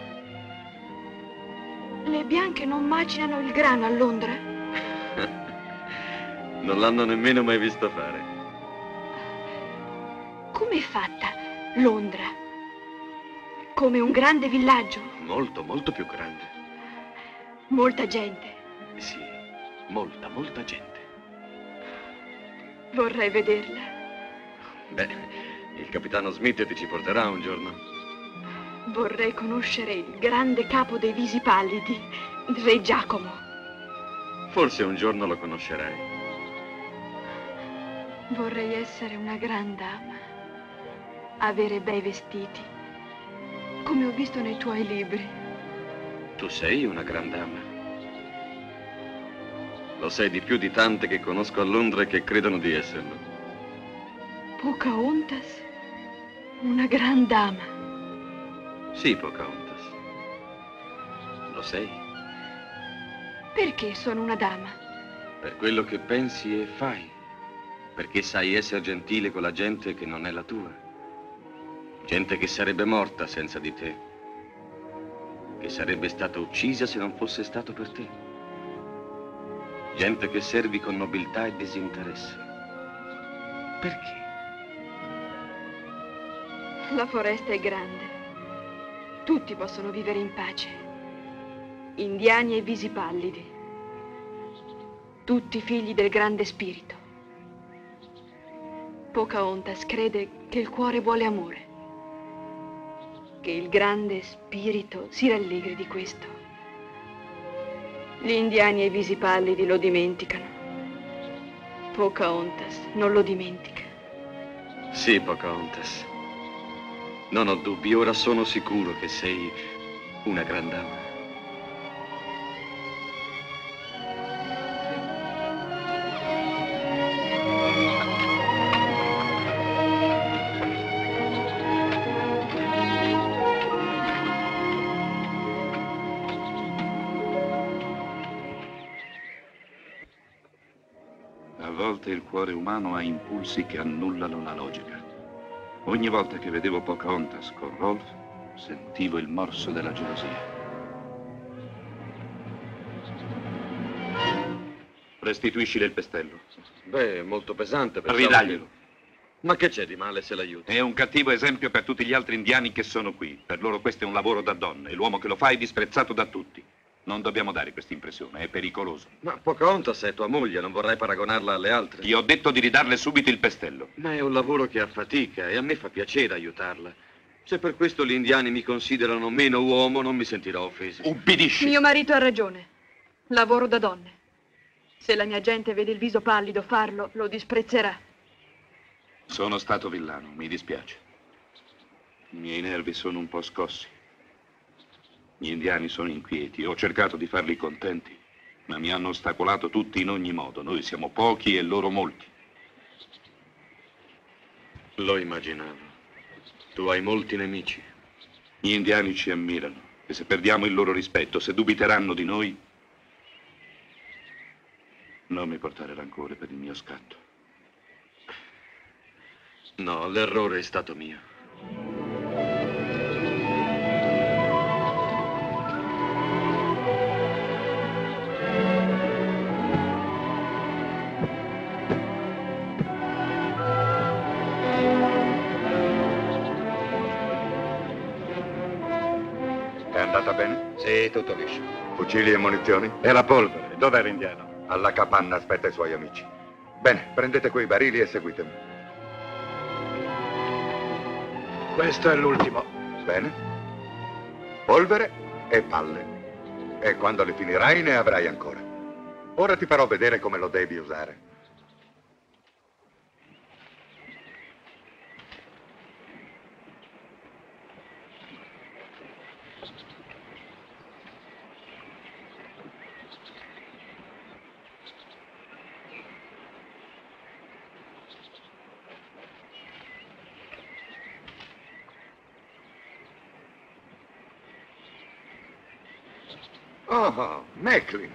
Le bianche non macinano il grano a Londra? Non l'hanno nemmeno mai visto fare. Com'è fatta Londra? Come un grande villaggio? Molto, molto più grande. Molta gente. Sì, molta gente. Vorrei vederla. Beh, il capitano Smith ti ci porterà un giorno. Vorrei conoscere il grande capo dei visi pallidi, Re Giacomo. Forse un giorno lo conoscerai. Vorrei essere una gran dama, avere bei vestiti, come ho visto nei tuoi libri. Tu sei una gran dama. Lo sei di più di tante che conosco a Londra e che credono di esserlo. Pocahontas, una gran dama. Sì, Pocahontas. Lo sei. Perché sono una dama? Per quello che pensi e fai. Perché sai essere gentile con la gente che non è la tua. Gente che sarebbe morta senza di te. Che sarebbe stata uccisa se non fosse stato per te. Gente che servi con nobiltà e disinteresse. Perché? La foresta è grande. Tutti possono vivere in pace. Indiani e visi pallidi. Tutti figli del grande spirito. Pocahontas crede che il cuore vuole amore. Che il grande spirito si rallegri di questo. Gli indiani e i visi pallidi lo dimenticano. Pocahontas non lo dimentica. Sì, Pocahontas. Non ho dubbi, ora sono sicuro che sei una gran dama. A volte il cuore umano ha impulsi che annullano la logica. Ogni volta che vedevo Pocahontas con Rolf, sentivo il morso della gelosia. Restituiscile il pestello. Beh, è molto pesante. Ridaglielo. Ma che c'è di male se l'aiuti? È un cattivo esempio per tutti gli altri indiani che sono qui. Per loro questo è un lavoro da donne e l'uomo che lo fa è disprezzato da tutti. Non dobbiamo dare questa impressione, è pericoloso. Ma Pocahontas è tua moglie, non vorrai paragonarla alle altre. Ti ho detto di ridarle subito il pestello. Ma è un lavoro che affatica e a me fa piacere aiutarla. Se per questo gli indiani mi considerano meno uomo, non mi sentirò offeso. Ubbidisci! Mio marito ha ragione. Lavoro da donne. Se la mia gente vede il viso pallido farlo, lo disprezzerà. Sono stato villano, mi dispiace. I miei nervi sono un po' scossi. Gli indiani sono inquieti. Ho cercato di farli contenti, ma mi hanno ostacolato tutti in ogni modo. Noi siamo pochi e loro molti. Lo immaginavo. Tu hai molti nemici. Gli indiani ci ammirano e se perdiamo il loro rispetto, se dubiteranno di noi, non mi portare rancore per il mio scatto. No, l'errore è stato mio. È andata bene? Sì, tutto liscio. Fucili e munizioni? E la polvere? Dov'è l'indiano? Alla capanna aspetta i suoi amici. Bene, prendete quei barili e seguitemi. Questo è l'ultimo. Bene. Polvere e palle. E quando le finirai ne avrai ancora. Ora ti farò vedere come lo devi usare. Oh, Macklin.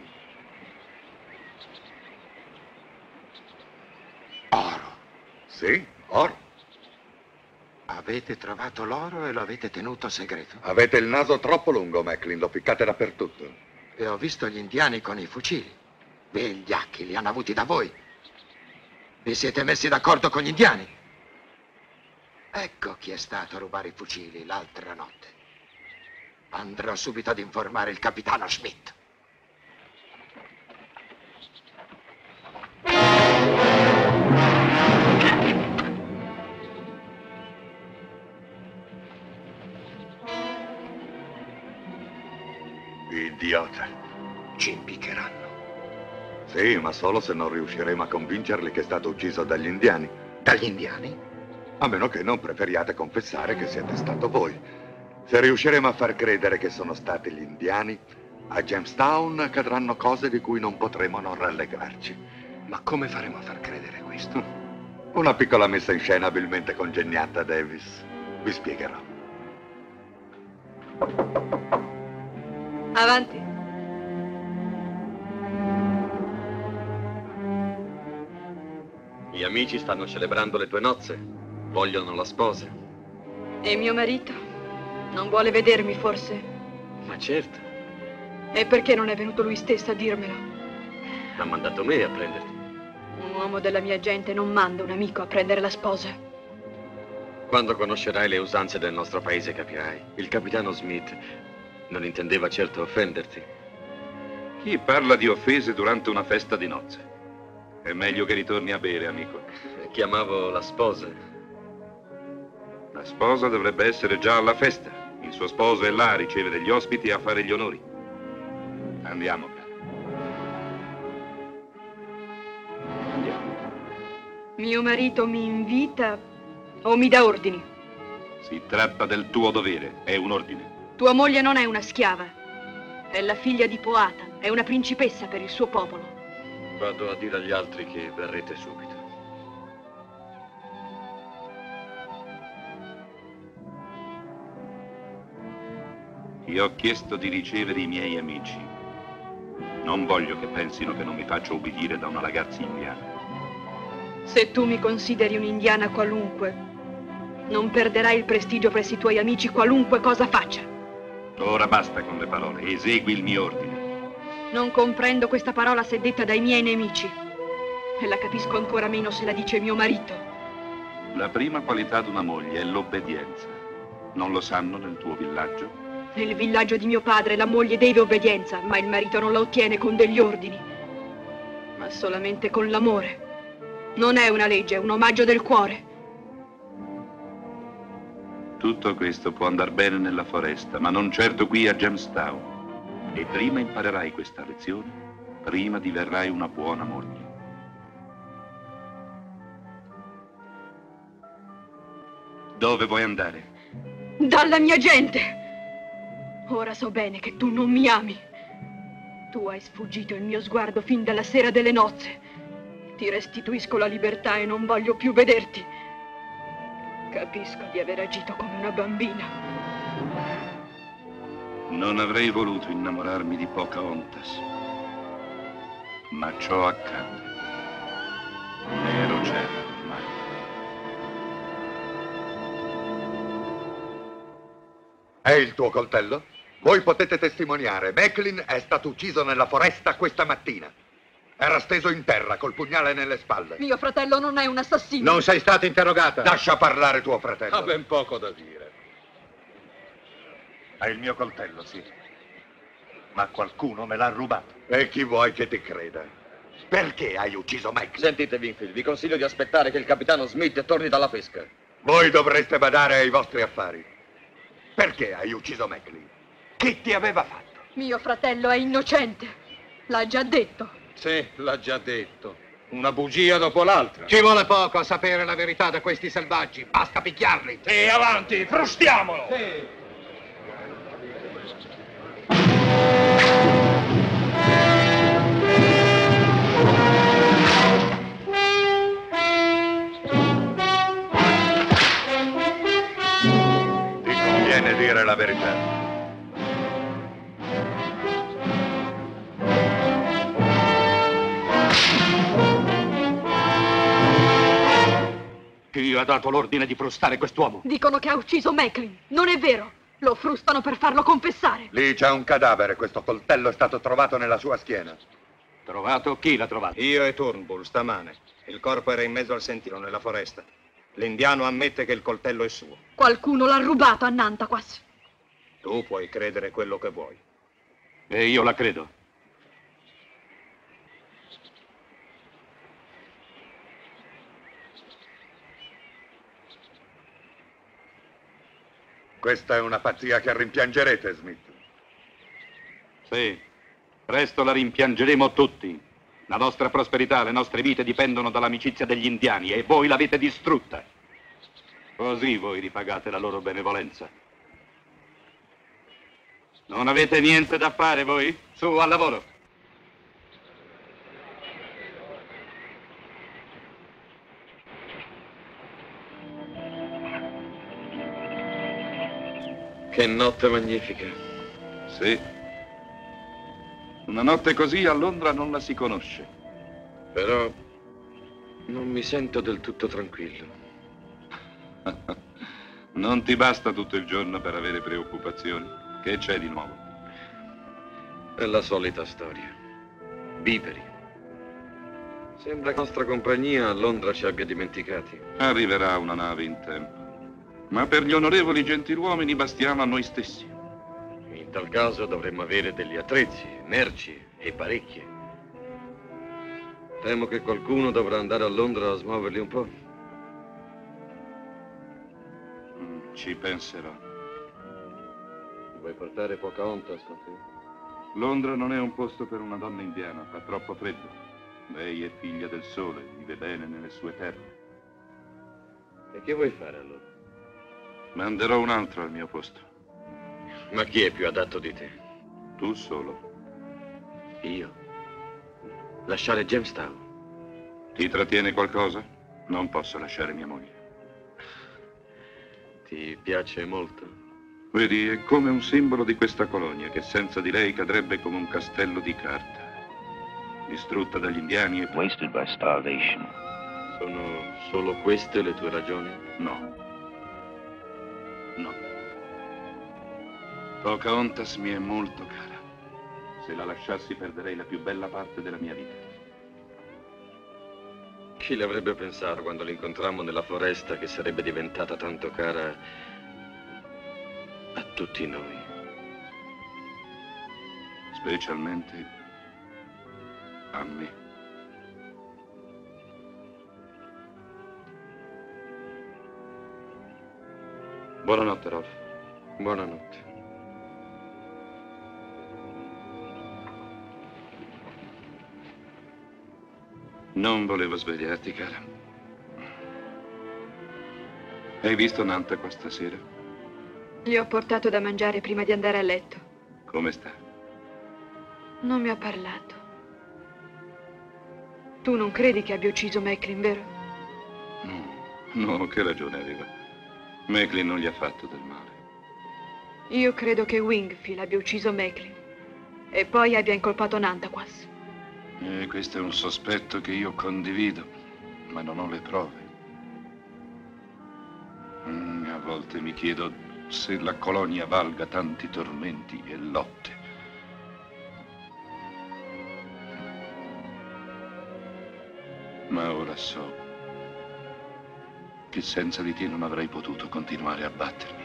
Oro. Sì, oro. Avete trovato l'oro e lo avete tenuto segreto? Avete il naso troppo lungo, Macklin, lo ficcate dappertutto. E ho visto gli indiani con i fucili. Vigliacchi, li hanno avuti da voi. Vi siete messi d'accordo con gli indiani? Ecco chi è stato a rubare i fucili l'altra notte. Andrò subito ad informare il capitano Schmidt. Idiota. Ci impiccheranno. Sì, ma solo se non riusciremo a convincerli che è stato ucciso dagli indiani. Dagli indiani? A meno che non preferiate confessare che siete stato voi. Se riusciremo a far credere che sono stati gli indiani, a Jamestown accadranno cose di cui non potremo non rallegrarci. Ma come faremo a far credere questo? Una piccola messa in scena abilmente congegnata, Davis. Vi spiegherò. Avanti. Gli amici stanno celebrando le tue nozze. Vogliono la sposa. E mio marito? Non vuole vedermi, forse? Ma certo, E perché non è venuto lui stesso a dirmelo? ha mandato me a prenderti. Un uomo della mia gente non manda un amico a prendere la sposa. Quando conoscerai le usanze del nostro paese capirai. Il capitano Smith non intendeva certo offenderti. Chi parla di offese durante una festa di nozze? È meglio che ritorni a bere, amico. Chiamavo la sposa. La sposa dovrebbe essere già alla festa. Il suo sposo è là a ricevere gli ospiti e a fare gli onori. Andiamo, caro. Andiamo. Mio marito mi invita o mi dà ordini? Si tratta del tuo dovere, è un ordine. Tua moglie non è una schiava. È la figlia di Powhatan. È una principessa per il suo popolo. Vado a dire agli altri che verrete subito. Io ho chiesto di ricevere i miei amici. Non voglio che pensino che non mi faccio ubbidire da una ragazza indiana. Se tu mi consideri un'indiana qualunque, non perderai il prestigio presso i tuoi amici qualunque cosa faccia. Ora basta con le parole, esegui il mio ordine. Non comprendo questa parola se detta dai miei nemici. E la capisco ancora meno se la dice mio marito. La prima qualità di una moglie è l'obbedienza. Non lo sanno nel tuo villaggio? Nel villaggio di mio padre la moglie deve obbedienza, ma il marito non la ottiene con degli ordini, ma solamente con l'amore. Non è una legge, è un omaggio del cuore. Tutto questo può andar bene nella foresta, ma non certo qui a Jamestown. E prima imparerai questa lezione, prima diverrai una buona moglie. Dove vuoi andare? Dalla mia gente! Ora so bene che tu non mi ami. Tu hai sfuggito il mio sguardo fin dalla sera delle nozze. Ti restituisco la libertà e non voglio più vederti. Capisco di aver agito come una bambina. Non avrei voluto innamorarmi di Pocahontas, ma ciò accadde. Ne ero certo ormai. È il tuo coltello? Voi potete testimoniare. Macklin è stato ucciso nella foresta questa mattina. Era steso in terra col pugnale nelle spalle. Mio fratello non è un assassino. Non sei stata interrogata. Lascia parlare tuo fratello. Ha ben poco da dire. È il mio coltello, sì. Ma qualcuno me l'ha rubato. E chi vuoi che ti creda? Perché hai ucciso Macklin? Sentite, Winfield, vi consiglio di aspettare che il capitano Smith torni dalla pesca. Voi dovreste badare ai vostri affari. Perché hai ucciso Macklin? Chi ti aveva fatto? Mio fratello è innocente. L'ha già detto. Sì, l'ha già detto. Una bugia dopo l'altra. Ci vuole poco a sapere la verità da questi selvaggi. Basta picchiarli. Sì, avanti, frustiamolo! Sì. Ti conviene dire la verità. Chi ha dato l'ordine di frustare quest'uomo? Dicono che ha ucciso Macklin. Non è vero. Lo frustano per farlo confessare. Lì c'è un cadavere. Questo coltello è stato trovato nella sua schiena. Trovato? Chi l'ha trovato? Io e Turnbull, stamane. Il corpo era in mezzo al sentiero, nella foresta. L'indiano ammette che il coltello è suo. Qualcuno l'ha rubato a Nantaquas. Tu puoi credere quello che vuoi. E io la credo. Questa è una pazzia che rimpiangerete, Smith. Sì, presto la rimpiangeremo tutti. La nostra prosperità, le nostre vite dipendono dall'amicizia degli indiani e voi l'avete distrutta. Così voi ripagate la loro benevolenza. Non avete niente da fare voi? Su, al lavoro. Che notte magnifica. Sì. Una notte così a Londra non la si conosce. Però non mi sento del tutto tranquillo. Non ti basta tutto il giorno per avere preoccupazioni? Che c'è di nuovo? È la solita storia. Viveri. Sembra che la nostra compagnia a Londra ci abbia dimenticati. Arriverà una nave in tempo. Ma per gli onorevoli gentiluomini bastiamo a noi stessi. In tal caso dovremmo avere degli attrezzi, merci e parecchie. Temo che qualcuno dovrà andare a Londra a smuoverli un po'. Ci penserò. Vuoi portare Pocahontas con te? Londra non è un posto per una donna indiana, fa troppo freddo. Lei è figlia del sole, vive bene nelle sue terre. E che vuoi fare allora? Manderò un altro al mio posto. Ma chi è più adatto di te? Tu solo. Io? Lasciare Jamestown? Ti trattiene qualcosa? Non posso lasciare mia moglie. Ti piace molto? Vedi, è come un simbolo di questa colonia che senza di lei cadrebbe come un castello di carta. Distrutta dagli indiani e... Wasted by starvation. Sono solo queste le tue ragioni? No. No. Pocahontas mi è molto cara. Se la lasciassi perderei la più bella parte della mia vita. Chi l'avrebbe pensato quando l'incontrammo nella foresta che sarebbe diventata tanto cara a tutti noi? Specialmente a me. Buonanotte, Rolf. Buonanotte. Non volevo svegliarti, cara. Hai visto Nantucket stasera? Gli ho portato da mangiare prima di andare a letto. Come sta? Non mi ha parlato. Tu non credi che abbia ucciso Macklin, vero? No, che ragione aveva. Macklin non gli ha fatto del male. Io credo che Wingfield abbia ucciso Macklin e poi abbia incolpato Nantaquas. Questo è un sospetto che io condivido, ma non ho le prove. A volte mi chiedo se la colonia valga tanti tormenti e lotte. Ma ora so che senza di te non avrei potuto continuare a battermi.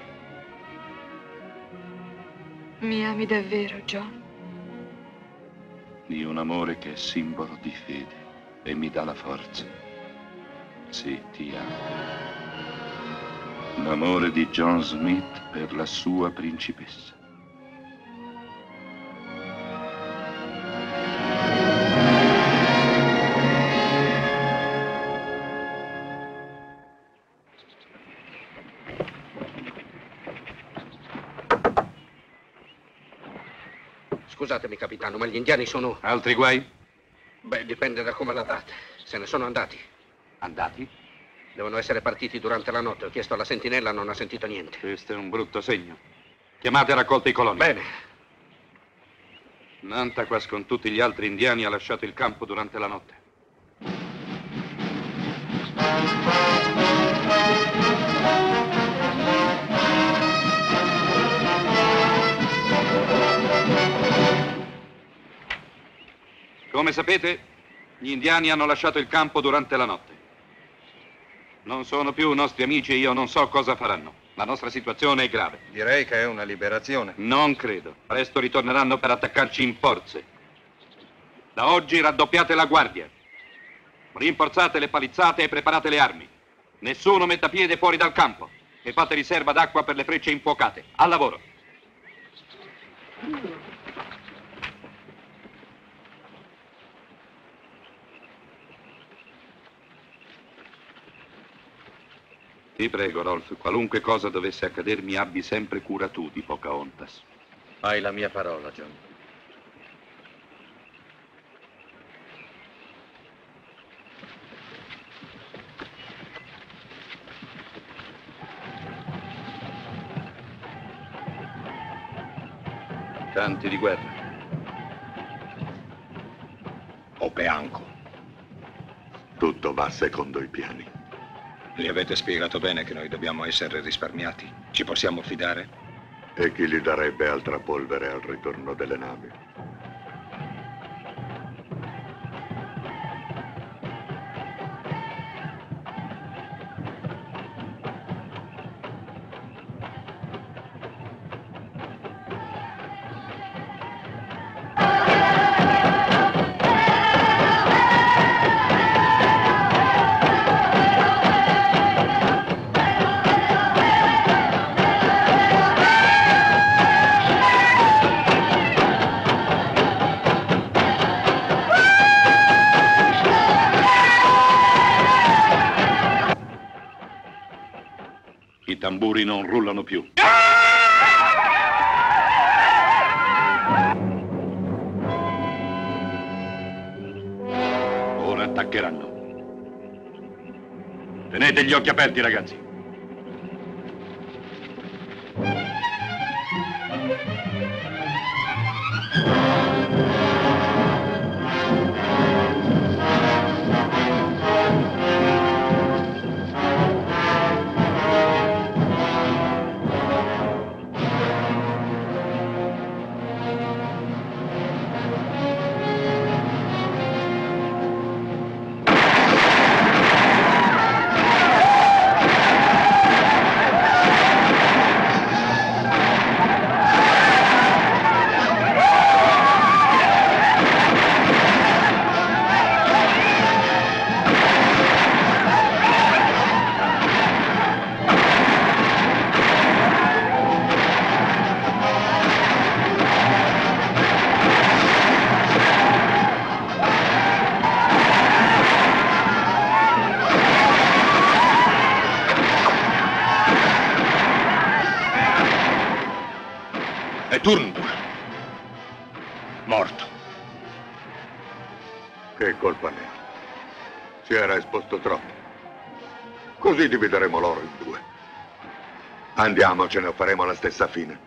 Mi ami davvero, John? Di un amore che è simbolo di fede e mi dà la forza. Sì, ti amo. L'amore di John Smith per la sua principessa. Scusatemi, capitano, ma gli indiani sono... Altri guai? Beh, dipende da come la date. Se ne sono andati. Andati? Devono essere partiti durante la notte. Ho chiesto alla sentinella, non ha sentito niente. Questo è un brutto segno. Chiamate e raccolta i coloni. Bene. Nantaquas con tutti gli altri indiani ha lasciato il campo durante la notte. Come sapete, gli indiani hanno lasciato il campo durante la notte. Non sono più nostri amici e io non so cosa faranno. La nostra situazione è grave. Direi che è una liberazione. Non credo. Presto ritorneranno per attaccarci in forze. Da oggi raddoppiate la guardia. Rinforzate le palizzate e preparate le armi. Nessuno metta piede fuori dal campo. E fate riserva d'acqua per le frecce infuocate. Al lavoro. Ti prego, Rolf, qualunque cosa dovesse accadermi, abbi sempre cura tu di Pocahontas. Hai la mia parola, John. Canti di guerra. Opeanco. Tutto va secondo i piani. Gli avete spiegato bene che noi dobbiamo essere risparmiati? Ci possiamo fidare? E chi gli darebbe altra polvere al ritorno delle navi? I tamburi non rullano più. Ora attaccheranno. Tenete gli occhi aperti, ragazzi. Turnbull. Morto. Che colpa ne ha? Si era esposto troppo. Così divideremo l'oro in due. Andiamocene o faremo la stessa fine.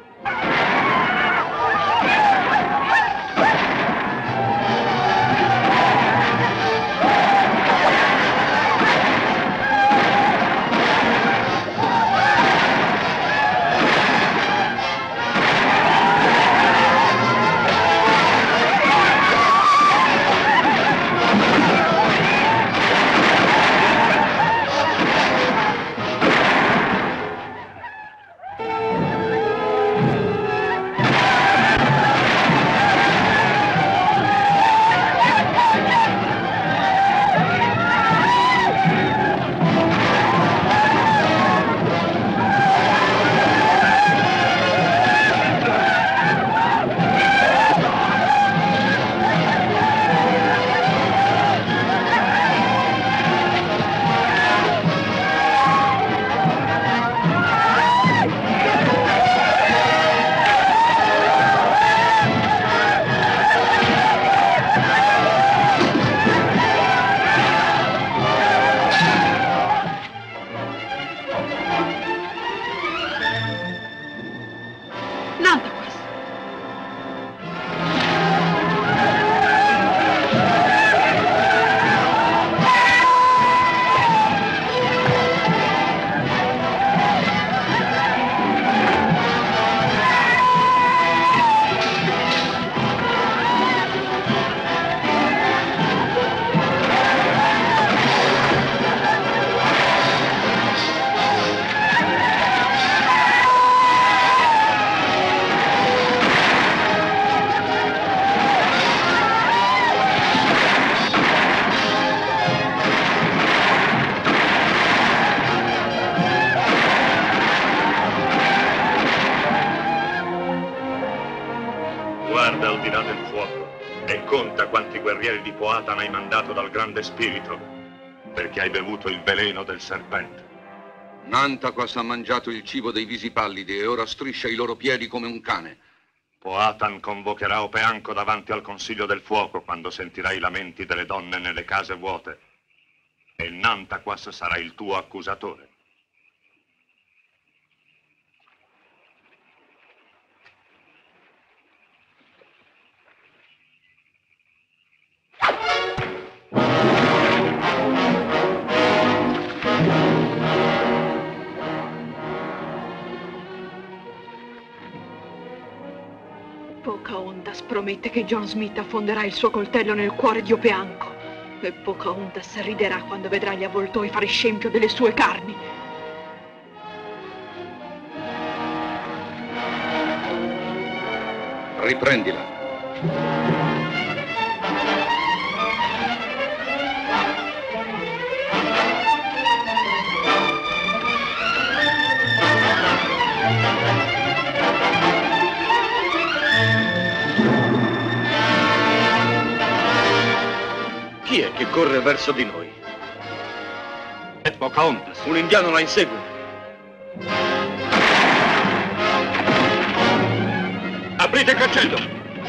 Guarda al di là del fuoco e conta quanti guerrieri di Poatan hai mandato dal grande spirito, perché hai bevuto il veleno del serpente. Nantaquas ha mangiato il cibo dei visi pallidi e ora striscia i loro piedi come un cane. Poatan convocherà Opeanco davanti al Consiglio del Fuoco quando sentirà i lamenti delle donne nelle case vuote. E il Nantaquas sarà il tuo accusatore. promette che John Smith affonderà il suo coltello nel cuore di Opeanco. E Pocahontas riderà quando vedrà gli avvoltoi fare scempio delle sue carni. Riprendila. Chi è che corre verso di noi? È Pocahontas. Un indiano la insegue. Aprite il cancello!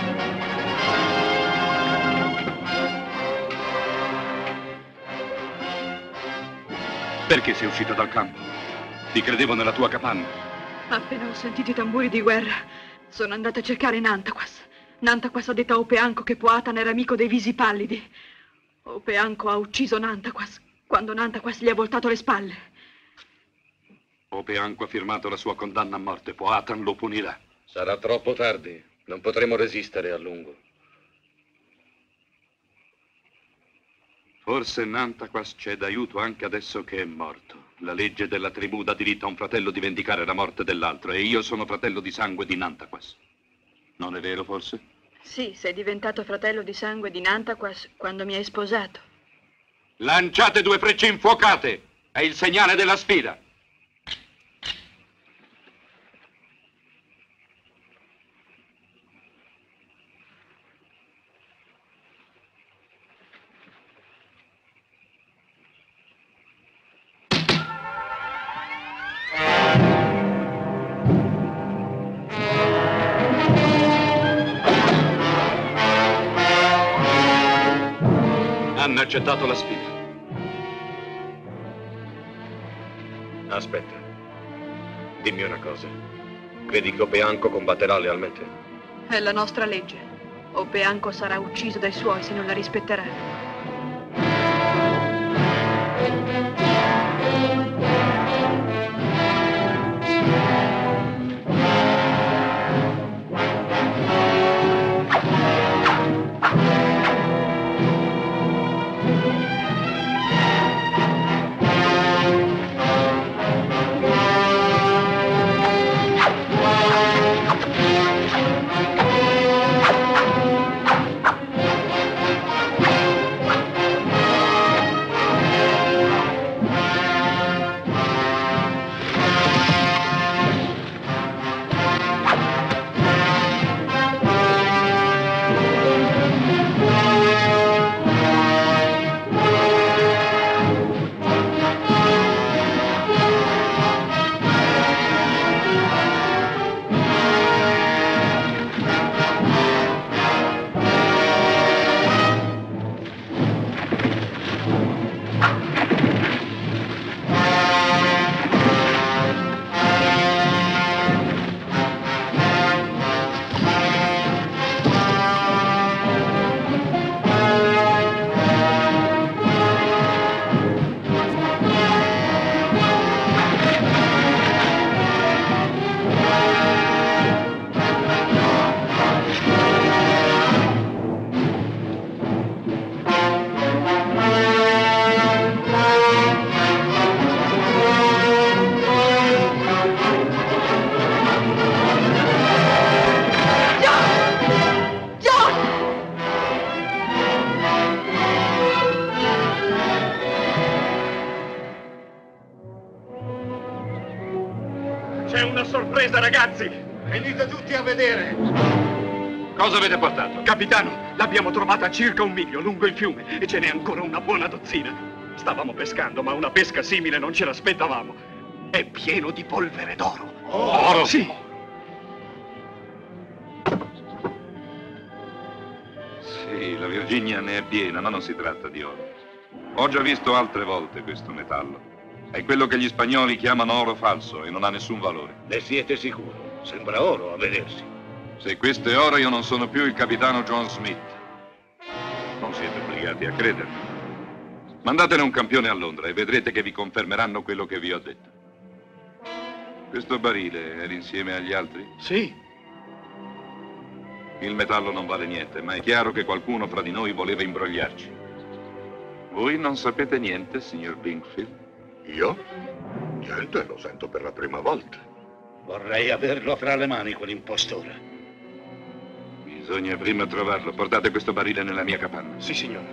Perché sei uscito dal campo? Ti credevo nella tua capanna. Appena ho sentito i tamburi di guerra, sono andata a cercare Nantaquas. Nantaquas ha detto a Opeanco che Powhatan era amico dei Visi Pallidi. Opeanco ha ucciso Nantaquas quando Nantaquas gli ha voltato le spalle. Opeanco ha firmato la sua condanna a morte. Powhatan lo punirà. Sarà troppo tardi. Non potremo resistere a lungo. Forse Nantaquas c'è d'aiuto anche adesso che è morto. La legge della tribù dà diritto a un fratello di vendicare la morte dell'altro e io sono fratello di sangue di Nantaquas. Non è vero, forse? Sì, sei diventato fratello di sangue di Nantaquas quando mi hai sposato. Lanciate 2 frecce infuocate! È il segnale della sfida! Hanno accettato la sfida. Aspetta. Dimmi una cosa. Credi che Opeanco combatterà lealmente? È la nostra legge. Opeanco sarà ucciso dai suoi se non la rispetterà. C'è una sorpresa, ragazzi! Venite tutti a vedere! Cosa avete portato? Capitano, l'abbiamo trovata a circa 1 miglio lungo il fiume e ce n'è ancora una buona dozzina. Stavamo pescando, ma una pesca simile non ce l'aspettavamo. È pieno di polvere d'oro. Oro? Sì. Sì, la Virginia ne è piena, ma non si tratta di oro. Ho già visto altre volte questo metallo. È quello che gli spagnoli chiamano oro falso e non ha nessun valore. Ne siete sicuro? Sembra oro a vedersi. Se questo è oro, io non sono più il capitano John Smith. Non siete obbligati a credermi. Mandatene un campione a Londra e vedrete che vi confermeranno quello che vi ho detto. Questo barile era insieme agli altri? Sì. Il metallo non vale niente, ma è chiaro che qualcuno fra di noi voleva imbrogliarci. Voi non sapete niente, signor Binkfield? Io? Niente, lo sento per la prima volta. Vorrei averlo fra le mani, quell'impostore. Bisogna prima trovarlo. Portate questo barile nella mia capanna. Sì, signore.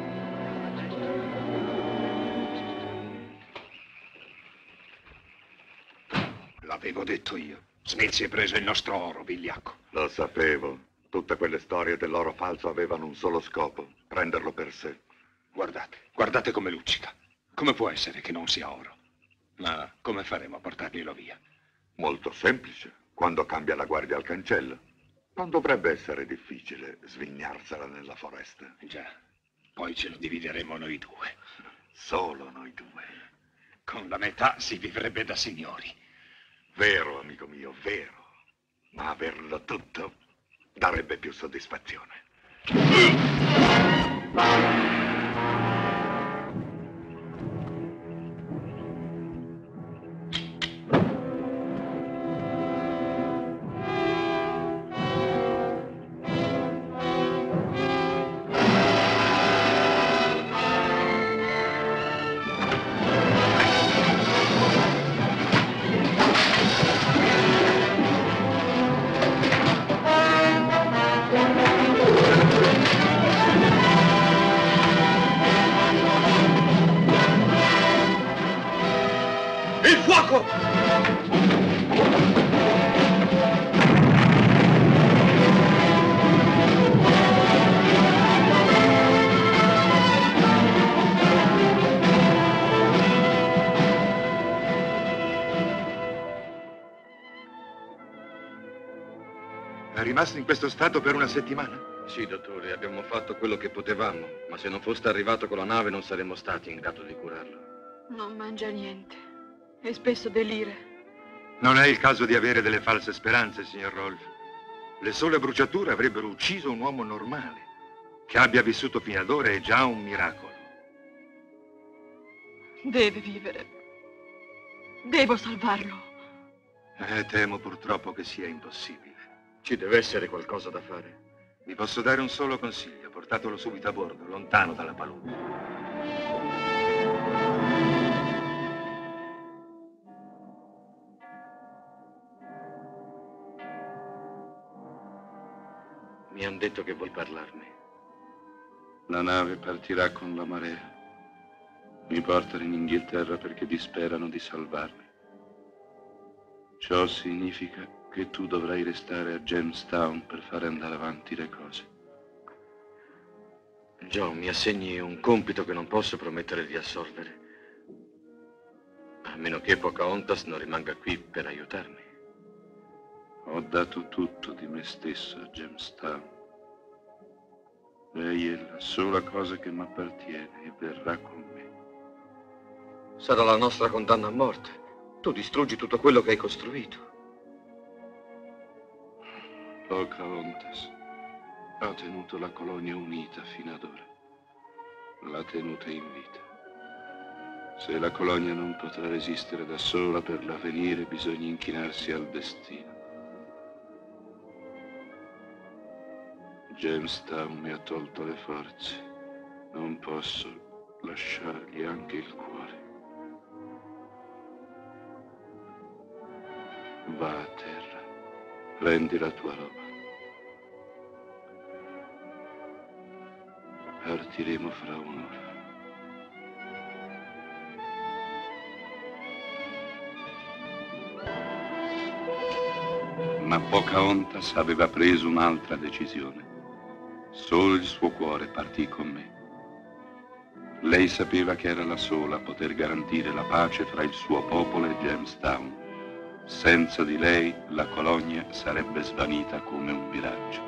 L'avevo detto io. Smith si è preso il nostro oro, vigliacco. Lo sapevo. Tutte quelle storie dell'oro falso avevano un solo scopo, prenderlo per sé. Guardate come luccica. Come può essere che non sia oro? Ma come faremo a portarglielo via? Molto semplice, quando cambia la guardia al cancello. Non dovrebbe essere difficile svignarsela nella foresta. Già, poi ce lo divideremo noi due. Solo noi due. Con la metà si vivrebbe da signori. Vero, amico mio, vero. Ma averlo tutto darebbe più soddisfazione. È rimasto in questo stato per una settimana? Sì, dottore, abbiamo fatto quello che potevamo, ma se non foste arrivato con la nave non saremmo stati in grado di curarlo. Non mangia niente e spesso delira. Non è il caso di avere delle false speranze, signor Rolf. Le sole bruciature avrebbero ucciso un uomo normale. Che abbia vissuto fino ad ora è già un miracolo. Deve vivere. Devo salvarlo. Temo purtroppo che sia impossibile. Ci deve essere qualcosa da fare. Vi posso dare un solo consiglio. Portatelo subito a bordo, lontano dalla palude. Mi hanno detto che vuoi parlarmi. La nave partirà con la marea. Mi portano in Inghilterra perché disperano di salvarmi. Ciò significa che tu dovrai restare a Jamestown per fare andare avanti le cose. John, mi assegni un compito che non posso promettere di assolvere. A meno che Pocahontas non rimanga qui per aiutarmi. Ho dato tutto di me stesso a Jamestown. Lei è la sola cosa che mi appartiene e verrà con me. Sarà la nostra condanna a morte. Tu distruggi tutto quello che hai costruito. Pocahontas ha tenuto la colonia unita fino ad ora. L'ha tenuta in vita. Se la colonia non potrà resistere da sola per l'avvenire, bisogna inchinarsi al destino. Jamestown mi ha tolto le forze. Non posso lasciargli anche il cuore. Va a terra, prendi la tua roba. Partiremo fra un'ora. Ma Pocahontas aveva preso un'altra decisione. Solo il suo cuore partì con me. Lei sapeva che era la sola a poter garantire la pace fra il suo popolo e Jamestown. Senza di lei la colonia sarebbe svanita come un miraggio.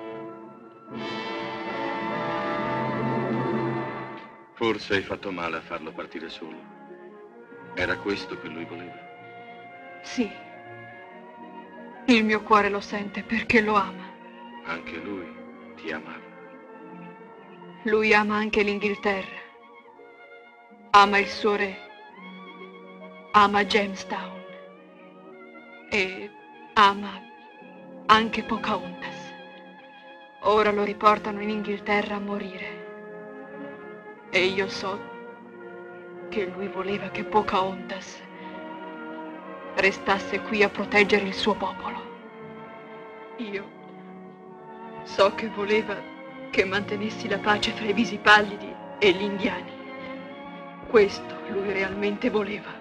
Forse hai fatto male a farlo partire solo. Era questo che lui voleva? Sì. Il mio cuore lo sente perché lo ama. Anche lui ti amava. Lui ama anche l'Inghilterra. Ama il suo re. Ama Jamestown. E ama anche Pocahontas. Ora lo riportano in Inghilterra a morire. E io so che lui voleva che Pocahontas restasse qui a proteggere il suo popolo. Io so che voleva che mantenessi la pace fra i visipallidi e gli indiani. Questo lui realmente voleva.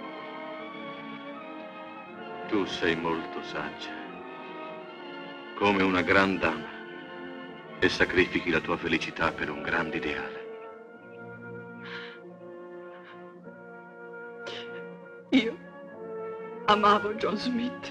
Tu sei molto saggia, come una gran dama, e sacrifichi la tua felicità per un grande ideale. Io amavo John Smith.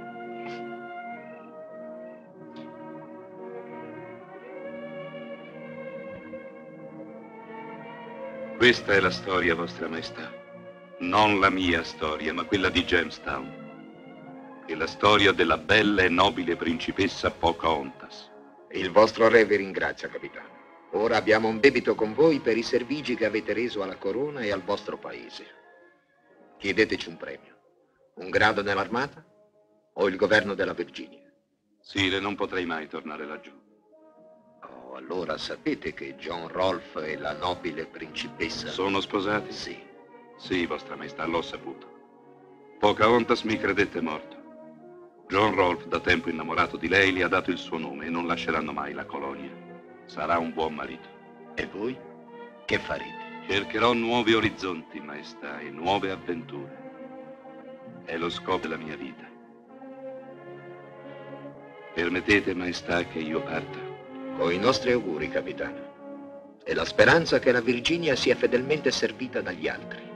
Questa è la storia, Vostra Maestà. Non la mia storia, ma quella di Jamestown. È la storia della bella e nobile principessa Pocahontas. Il vostro re vi ringrazia, capitano. Ora abbiamo un debito con voi per i servigi che avete reso alla corona e al vostro paese. Chiedeteci un premio. Un grado nell'armata o il governo della Virginia? Sire, non potrei mai tornare laggiù. Oh, allora sapete che John Rolfe e la nobile principessa... Sono sposati? Sì. Sì, Vostra Maestà, l'ho saputo. Pocahontas mi credette morto. John Rolfe, da tempo innamorato di lei, le ha dato il suo nome e non lasceranno mai la colonia. Sarà un buon marito. E voi? Che farete? Cercherò nuovi orizzonti, Maestà, e nuove avventure. È lo scopo della mia vita. Permettete, Maestà, che io parta? Con i nostri auguri, capitano. E la speranza che la Virginia sia fedelmente servita dagli altri.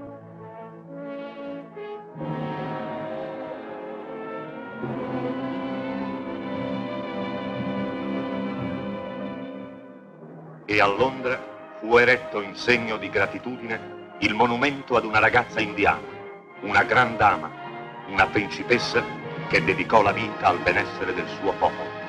E a Londra fu eretto in segno di gratitudine il monumento ad una ragazza indiana, una gran dama, una principessa che dedicò la vita al benessere del suo popolo.